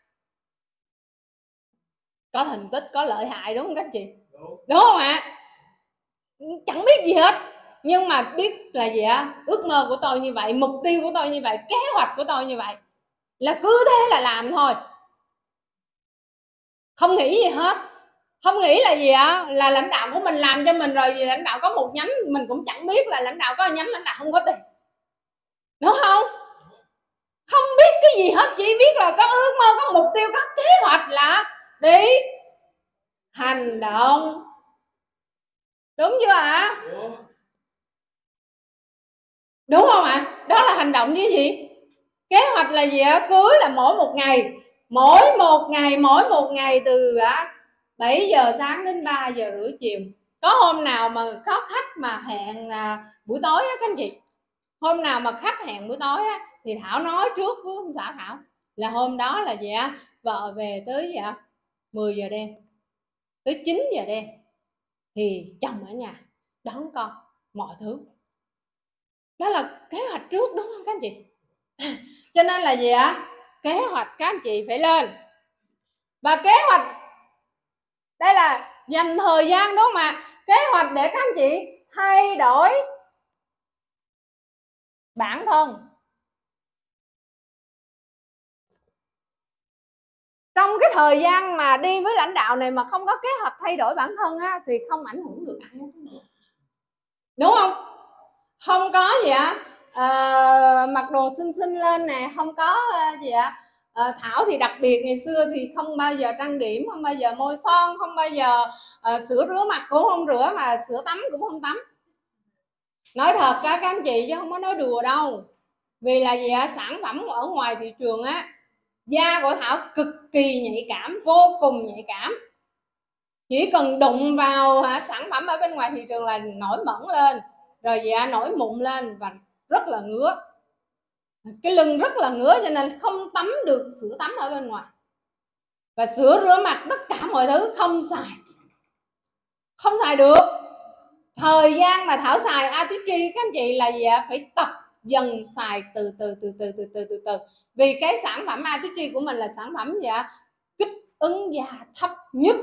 Có thành tích, có lợi hại, đúng không các chị? Đúng không ạ? Chẳng biết gì hết, nhưng mà biết là gì ạ? Ước mơ của tôi như vậy, mục tiêu của tôi như vậy, kế hoạch của tôi như vậy, là cứ thế là làm thôi, không nghĩ gì hết. Không nghĩ là gì ạ? Là lãnh đạo của mình làm cho mình rồi, vì lãnh đạo có một nhánh mình cũng chẳng biết là lãnh đạo có nhánh, lãnh đạo không có tiền, đúng không? Không biết cái gì hết, chỉ biết là có ước mơ, có mục tiêu, có kế hoạch là đi hành động. Đúng chưa ạ? Đúng không ạ? Đó là hành động với gì? Kế hoạch là gì ạ? Cưới là mỗi một ngày từ 7 giờ sáng đến 3 giờ rưỡi chiều. Có hôm nào mà có khách mà hẹn buổi tối á các anh chị, hôm nào mà khách hẹn buổi tối á, thì Thảo nói trước với ông xã Thảo là hôm đó là gì á, vợ về tới 10 giờ đêm, tới 9 giờ đêm thì chồng ở nhà đón con, mọi thứ. Đó là kế hoạch trước, đúng không các anh chị? Cho nên là gì ạ? Kế hoạch các anh chị phải lên. Và kế hoạch đây là dành thời gian, đúng không ạ? Kế hoạch để các anh chị thay đổi bản thân. Trong cái thời gian mà đi với lãnh đạo này mà không có kế hoạch thay đổi bản thân á, thì không ảnh hưởng được ai hết, đúng không? Không có gì ạ? Mặc đồ xinh xinh lên nè, không có gì ạ? Thảo thì đặc biệt, ngày xưa thì không bao giờ trang điểm, không bao giờ môi son, không bao giờ sữa rửa mặt cũng không rửa, mà sữa tắm cũng không tắm. Nói thật các anh chị chứ không có nói đùa đâu. Vì là gì ạ? Sản phẩm ở ngoài thị trường á, da của Thảo cực kỳ nhạy cảm, vô cùng nhạy cảm. Chỉ cần đụng vào sản phẩm ở bên ngoài thị trường là nổi mẩn lên, rồi nổi mụn lên và rất là ngứa, cái lưng rất là ngứa, cho nên không tắm được sữa tắm ở bên ngoài. Và sữa rửa mặt tất cả mọi thứ không xài được. Thời gian mà Thảo xài Artistry các anh chị là gì ạ? Phải tập dần xài từ từ. Vì cái sản phẩm Artistry của mình là sản phẩm gì ạ? Kích ứng da thấp nhất,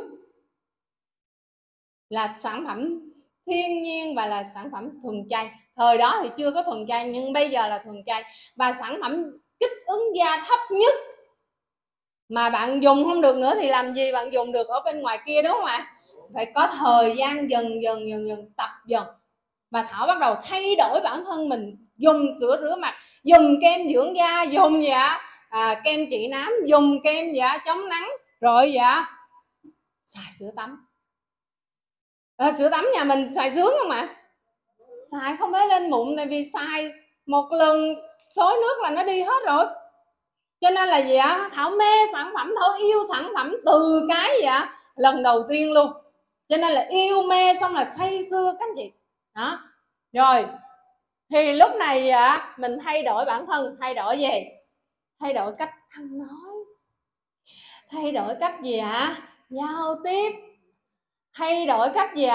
là sản phẩm thiên nhiên và là sản phẩm thuần chay. Thời đó thì chưa có thuần chay, nhưng bây giờ là thuần chay. Và sản phẩm kích ứng da thấp nhất mà bạn dùng không được nữa thì làm gì bạn dùng được ở bên ngoài kia, đúng không ạ? Phải có thời gian dần tập dần. Và Thảo bắt đầu thay đổi bản thân mình, dùng sữa rửa mặt, dùng kem dưỡng da, dùng kem trị nám, dùng kem chống nắng, rồi xài sữa tắm. Sữa tắm nhà mình xài sướng không ạ? Xài không phải lên mụn, tại vì xài một lần xối nước là nó đi hết rồi. Cho nên là gì ạ? Thảo mê sản phẩm, Thảo yêu sản phẩm từ cái lần đầu tiên luôn. Cho nên là yêu mê xong là say sưa các anh chị đó. Rồi thì lúc này mình thay đổi bản thân. Thay đổi gì? Thay đổi cách ăn nói, thay đổi cách gì giao tiếp, thay đổi cách gì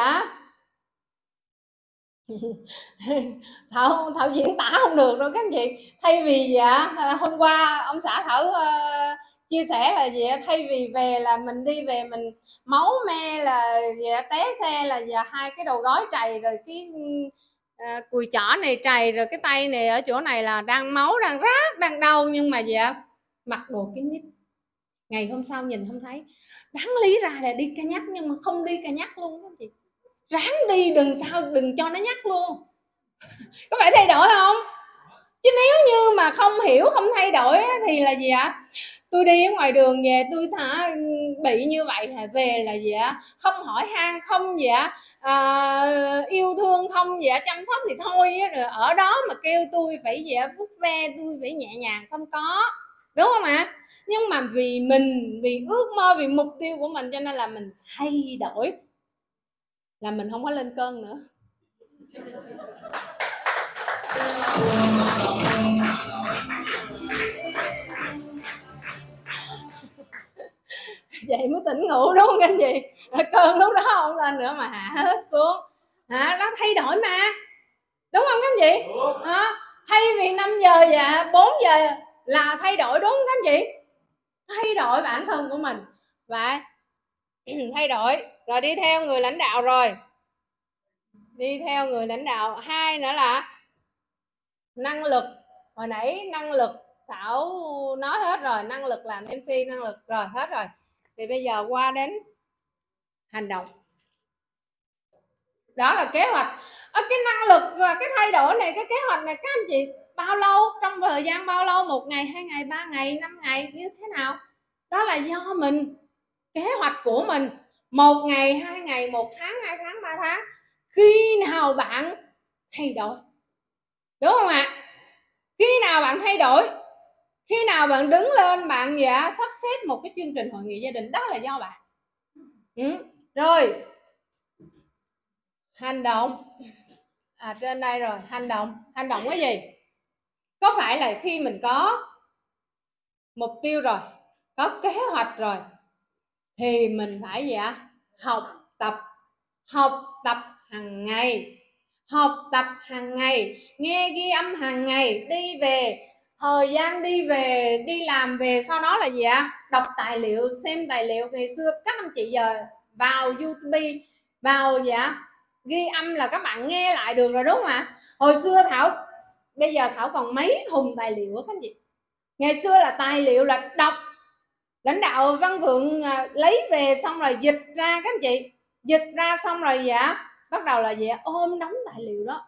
Thảo diễn tả không được đâu các anh chị. Thay vì hôm qua ông xã Thảo chia sẻ là gì, thay vì về là mình đi về mình máu me là té xe là hai cái đầu gối trầy, rồi cái cùi chỏ này trầy, rồi cái tay này ở chỗ này là đang máu, đang rát, đang đau, nhưng mà mặc đồ kín mít. Ngày hôm sau nhìn không thấy. Đáng lý ra là đi ca nhắc nhưng mà không đi ca nhắc luôn các anh chị. Ráng đi, đừng cho nó nhắc luôn. Có phải thay đổi không? Chứ nếu như mà không hiểu, không thay đổi thì là gì ạ? Tôi đi ở ngoài đường về tôi bị như vậy, về là gì không hỏi han, không yêu thương, không chăm sóc thì thôi, rồi ở đó mà kêu tôi phải vuốt ve, tôi phải nhẹ nhàng, không có, đúng không ạ? Nhưng mà vì ước mơ, vì mục tiêu của mình, cho nên là mình thay đổi, là mình không có lên cơn nữa. Vậy mới tỉnh ngủ đúng không anh chị? Cơn lúc đó không lên nữa mà hạ hết xuống, nó thay đổi mà, đúng không anh chị? Thay vì 5 giờ và 4 giờ là thay đổi, đúng không anh chị? Thay đổi bản thân của mình và thay đổi rồi đi theo người lãnh đạo, rồi đi theo người lãnh đạo. Hai nữa là năng lực. Hồi nãy năng lực Thảo nói hết rồi, năng lực làm MC, năng lực rồi hết rồi, thì bây giờ qua đến hành động. Đó là kế hoạch. Cái năng lực và cái thay đổi này, cái kế hoạch này các anh chị bao lâu, trong thời gian bao lâu, 1 ngày, 2 ngày, 3 ngày, 5 ngày, như thế nào? Đó là do mình, kế hoạch của mình 1 ngày, 2 ngày, 1 tháng, 2 tháng, 3 tháng. Khi nào bạn thay đổi, đúng không ạ? Khi nào bạn thay đổi, khi nào bạn đứng lên bạn sắp xếp một cái chương trình hội nghị gia đình, đó là do bạn. Rồi hành động, trên đây rồi, hành động cái gì? Có phải là khi mình có mục tiêu rồi, có kế hoạch rồi, thì mình phải gì ạ? Học tập hàng ngày, nghe ghi âm hàng ngày, đi về, thời gian đi về, đi làm về, sau đó là gì ạ? Đọc tài liệu, xem tài liệu. Ngày xưa các anh chị giờ vào YouTube, vào ghi âm là các bạn nghe lại được rồi, đúng không ạ? Hồi xưa Thảo, bây giờ Thảo còn mấy thùng tài liệu các anh chị. Ngày xưa là tài liệu là đọc, lãnh đạo Văn Vượng lấy về xong rồi dịch ra các anh chị, dịch ra xong rồi bắt đầu là ôm đóng tài liệu đó,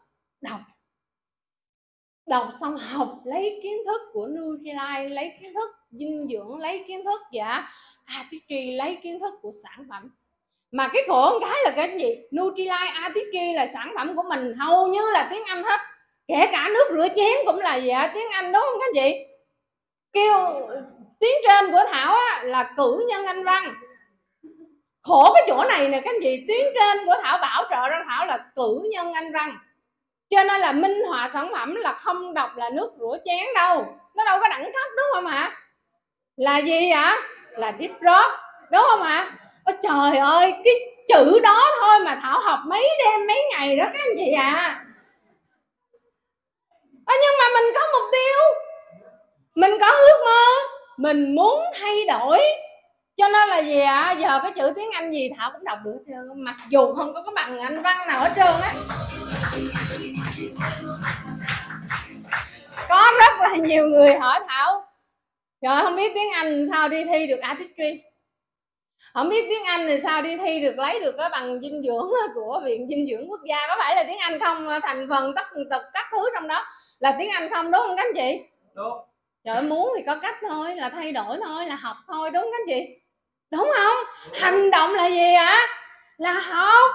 đọc xong học, lấy kiến thức của Nutrilite, lấy kiến thức dinh dưỡng, lấy kiến thức Artistry, lấy kiến thức của sản phẩm. Mà cái khổ một cái là cái gì? Nutrilite, Artistry là sản phẩm của mình hầu như là tiếng Anh hết, kể cả nước rửa chén cũng là tiếng Anh, đúng không các anh chị? Kêu tiếng trên của Thảo là cử nhân Anh văn. Khổ cái chỗ này nè các anh chị, tiếng trên của Thảo bảo trợ ra Thảo là cử nhân Anh văn, cho nên là minh họa sản phẩm là không đọc là nước rửa chén đâu, nó đâu có đẳng cấp, đúng không ạ? Là gì ạ? Là deep drop, đúng không ạ? Trời ơi, cái chữ đó thôi mà Thảo học mấy đêm mấy ngày đó các anh chị nhưng mà mình có mục tiêu, mình có ước mơ, mình muốn thay đổi, cho nên là giờ cái chữ tiếng Anh gì Thảo cũng đọc được hết trơn, mặc dù không có cái bằng Anh văn nào hết trơn á. Có rất là nhiều người hỏi Thảo, trời, không biết tiếng Anh sao đi thi được Artistry, không biết tiếng Anh thì sao đi thi được, lấy được cái bằng dinh dưỡng của Viện Dinh dưỡng Quốc gia. Có phải là tiếng Anh không? Thành phần tất tật các thứ trong đó là tiếng Anh không, đúng không các anh chị? Đúng. Trời ơi, muốn thì có cách thôi, là thay đổi thôi, là học thôi, đúng các anh chị? Đúng không? Đúng. Hành động là gì ạ? Là học.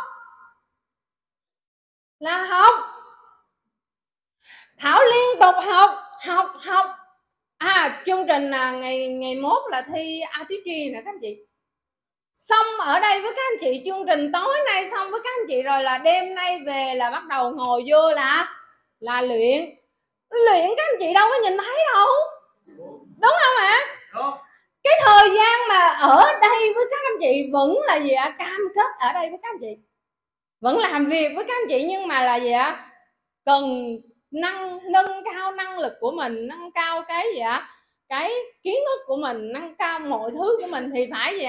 Thảo liên tục học. Chương trình ngày mốt là thi Artistry nè các anh chị. Xong ở đây với các anh chị, chương trình tối nay xong với các anh chị rồi, là đêm nay về là bắt đầu ngồi vô là luyện các anh chị đâu có nhìn thấy đâu, đúng không ạ? Cái thời gian mà ở đây với các anh chị vẫn là cam kết ở đây với các anh chị, vẫn làm việc với các anh chị, nhưng mà là cần nâng cao năng lực của mình, nâng cao cái cái kiến thức của mình, nâng cao mọi thứ của mình, thì phải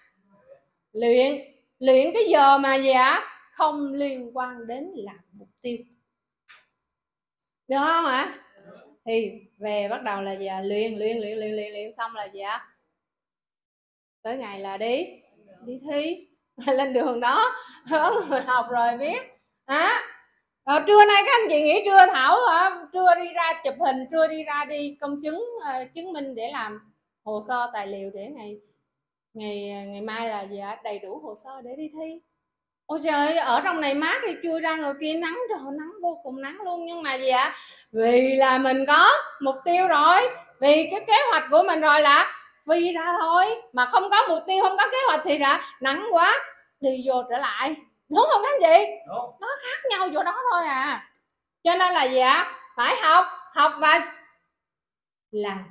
luyện cái giờ mà không liên quan đến làm mục tiêu, được không ạ? Thì về bắt đầu là luyện xong là tới ngày là đi thi lên đường đó. Người học rồi biết trưa nay các anh chị nghỉ trưa, Thảo trưa đi ra chụp hình, trưa đi ra đi công chứng chứng minh để làm hồ sơ tài liệu để ngày mai là đầy đủ hồ sơ để đi thi. Ôi trời, ở trong này mát thì chui ra ngoài kia nắng, trời, nắng vô cùng nắng luôn, nhưng mà vì là mình có mục tiêu rồi, vì cái kế hoạch của mình rồi là phi ra thôi. Mà không có mục tiêu, không có kế hoạch thì nắng quá đi vô trở lại, đúng không các anh chị? Đúng. Nó khác nhau chỗ đó thôi à. Cho nên là gì ạ? Phải học và làm,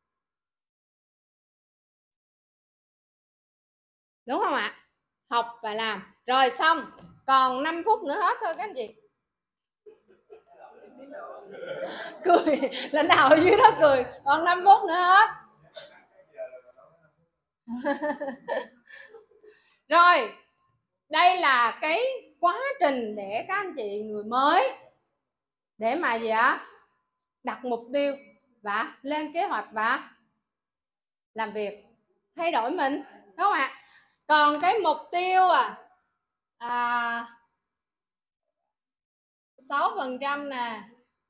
đúng không ạ? Học và làm. Rồi xong, còn 5 phút nữa hết thôi các anh chị. Cười, lãnh đạo ở dưới đó cười, còn 5 phút nữa hết. Rồi, đây là cái quá trình để các anh chị người mới để mà gì ạ? Đặt mục tiêu và lên kế hoạch và làm việc, thay đổi mình, đúng không ạ? Còn cái mục tiêu 6% nè,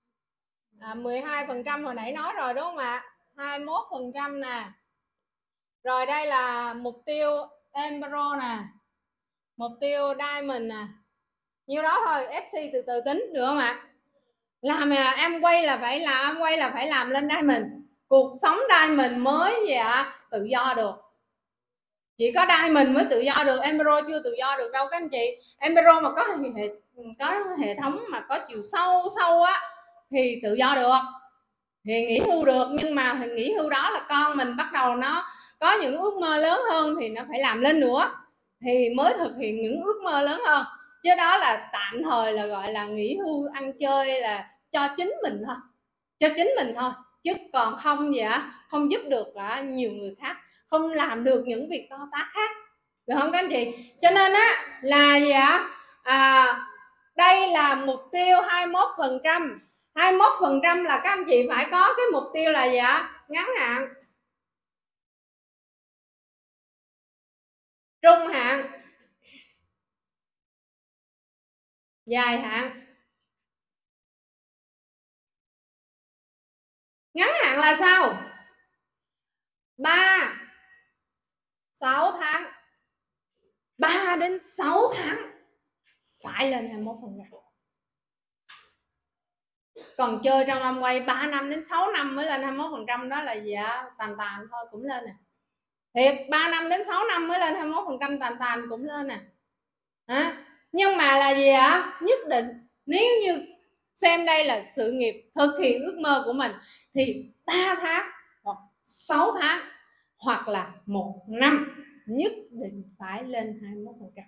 12% hồi nãy nói rồi đúng không ạ? 21% nè. Rồi đây là mục tiêu Emerald nè, mục tiêu Diamond nè. Nhiêu đó thôi, FC từ từ tính được không ạ? Làm em quay là phải làm, em quay là phải làm lên Diamond. Cuộc sống Diamond mới gì ạ? Tự do được. Chỉ có Diamond mới tự do được, Emerald chưa tự do được đâu các anh chị. Emerald mà có hệ thống mà có chiều sâu á thì tự do được, thì nghỉ hưu được. Nhưng mà nghỉ hưu đó là con mình bắt đầu nó có những ước mơ lớn hơn thì nó phải làm lên nữa thì mới thực hiện những ước mơ lớn hơn. Chứ đó là tạm thời là gọi là nghỉ hưu ăn chơi, là cho chính mình thôi, cho chính mình thôi, chứ còn không gì ạ, không giúp được nhiều người khác, không làm được những việc to tát khác, được không các anh chị? Cho nên á là gì ạ? Đây là mục tiêu 21%. 21% là các anh chị phải có cái mục tiêu là gì ạ? Ngắn hạn, trung hạn, dài hạn. Ngắn hạn là sao? 3 đến 6 tháng phải lên 21%. Còn chơi trong âm quay 3 năm đến 6 năm mới lên 21%, đó là gì ạ? Tàn thôi cũng lên nè. Thiệt, 3 năm đến 6 năm mới lên 21%, tàn cũng lên nè. Nhưng mà là gì ạ? Nhất định nếu như xem đây là sự nghiệp thực hiện ước mơ của mình thì 3 tháng hoặc 6 tháng hoặc là 1 năm nhất định phải lên 21%.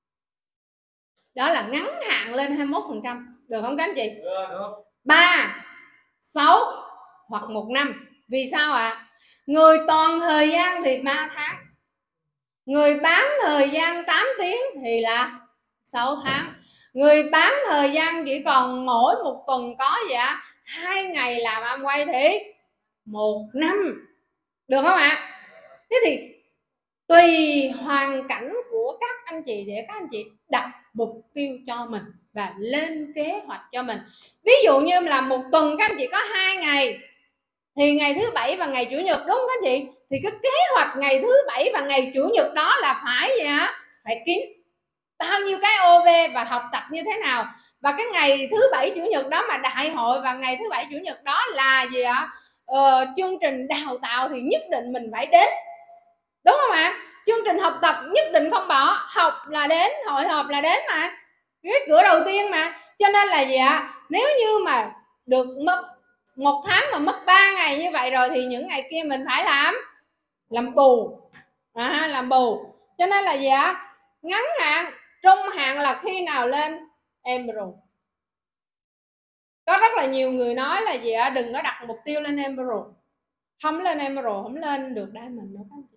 Đó là ngắn hạn lên 21%, được không các anh chị? Được. 3, 6 hoặc 1 năm. Vì sao ạ? Người toàn thời gian thì 3 tháng, người bán thời gian 8 tiếng thì là 6 tháng, người bán thời gian chỉ còn mỗi một tuần có gì ạ? 2 ngày làm ăn quay thì 1 năm, được không ạ? Thế thì tùy hoàn cảnh của các anh chị để các anh chị đặt mục tiêu cho mình và lên kế hoạch cho mình. Ví dụ như là một tuần các anh chị có 2 ngày thì ngày thứ Bảy và ngày Chủ nhật, đúng không các anh chị? Thì cái kế hoạch ngày thứ Bảy và ngày Chủ nhật đó là phải gì ạ? Phải kín bao nhiêu cái OV và học tập như thế nào. Và cái ngày thứ Bảy Chủ nhật đó mà đại hội và ngày thứ Bảy Chủ nhật đó là gì ạ? Chương trình đào tạo thì nhất định mình phải đến, đúng không ạ? Chương trình học tập nhất định không bỏ, học là đến, hội họp là đến mà, cái cửa đầu tiên mà. Cho nên là gì ạ? Nếu như mà được mất 1 tháng mà mất 3 ngày như vậy rồi thì những ngày kia mình phải làm bù, làm bù. Cho nên là gì ạ? Ngắn hạn, trung hạn là khi nào lên Emerald. Có rất là nhiều người nói là gì ạ? Đừng có đặt mục tiêu lên Emerald, không lên Emerald không lên được Diamond đâu các anh chị.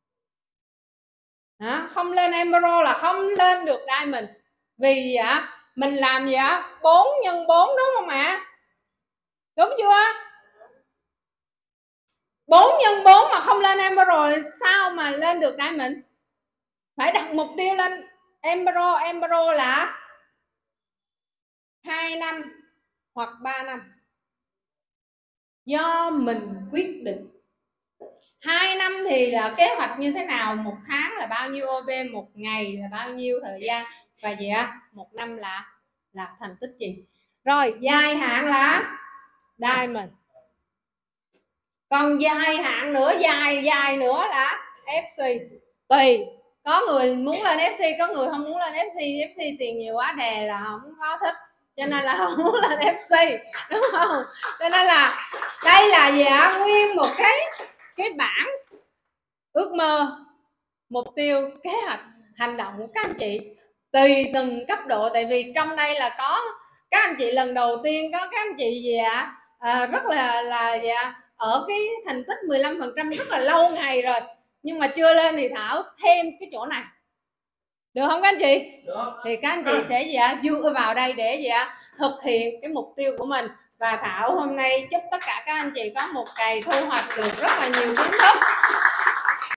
Không lên Emerald là không lên được Diamond. Vì gì ạ? Mình làm gì ạ? 4 x 4 đúng không ạ? Đúng chưa? 4 x 4 mà không lên Emerald sao mà lên được Diamond? Phải đặt mục tiêu lên Emerald. Emerald là 2 năm hoặc 3 năm, do mình quyết định. 2 năm thì là kế hoạch như thế nào, 1 tháng là bao nhiêu OV, 1 ngày là bao nhiêu thời gian, và gì ạ? 1 năm là thành tích gì. Rồi dài hạn là Diamond, còn dài hạn nữa, dài nữa là FC. Tùy có người muốn lên FC, có người không muốn lên FC tiền nhiều quá đè là không có thích, cho nên là không muốn lên FC, đúng không? Cho nên là đây là gì ạ? Nguyên một cái bảng ước mơ, mục tiêu, kế hoạch, hành động của các anh chị tùy từng cấp độ. Tại vì trong đây là có các anh chị lần đầu tiên, có các anh chị gì ạ? Rất là gì ạ? Ở cái thành tích 15% rất là lâu ngày rồi nhưng mà chưa lên thì Thảo thêm cái chỗ này, được không các anh chị? Được. Thì các anh chị sẽ gì ạ? Dựa vào đây để gì ạ? Thực hiện cái mục tiêu của mình. Và Thảo hôm nay chúc tất cả các anh chị có một ngày thu hoạch được rất là nhiều kiến thức.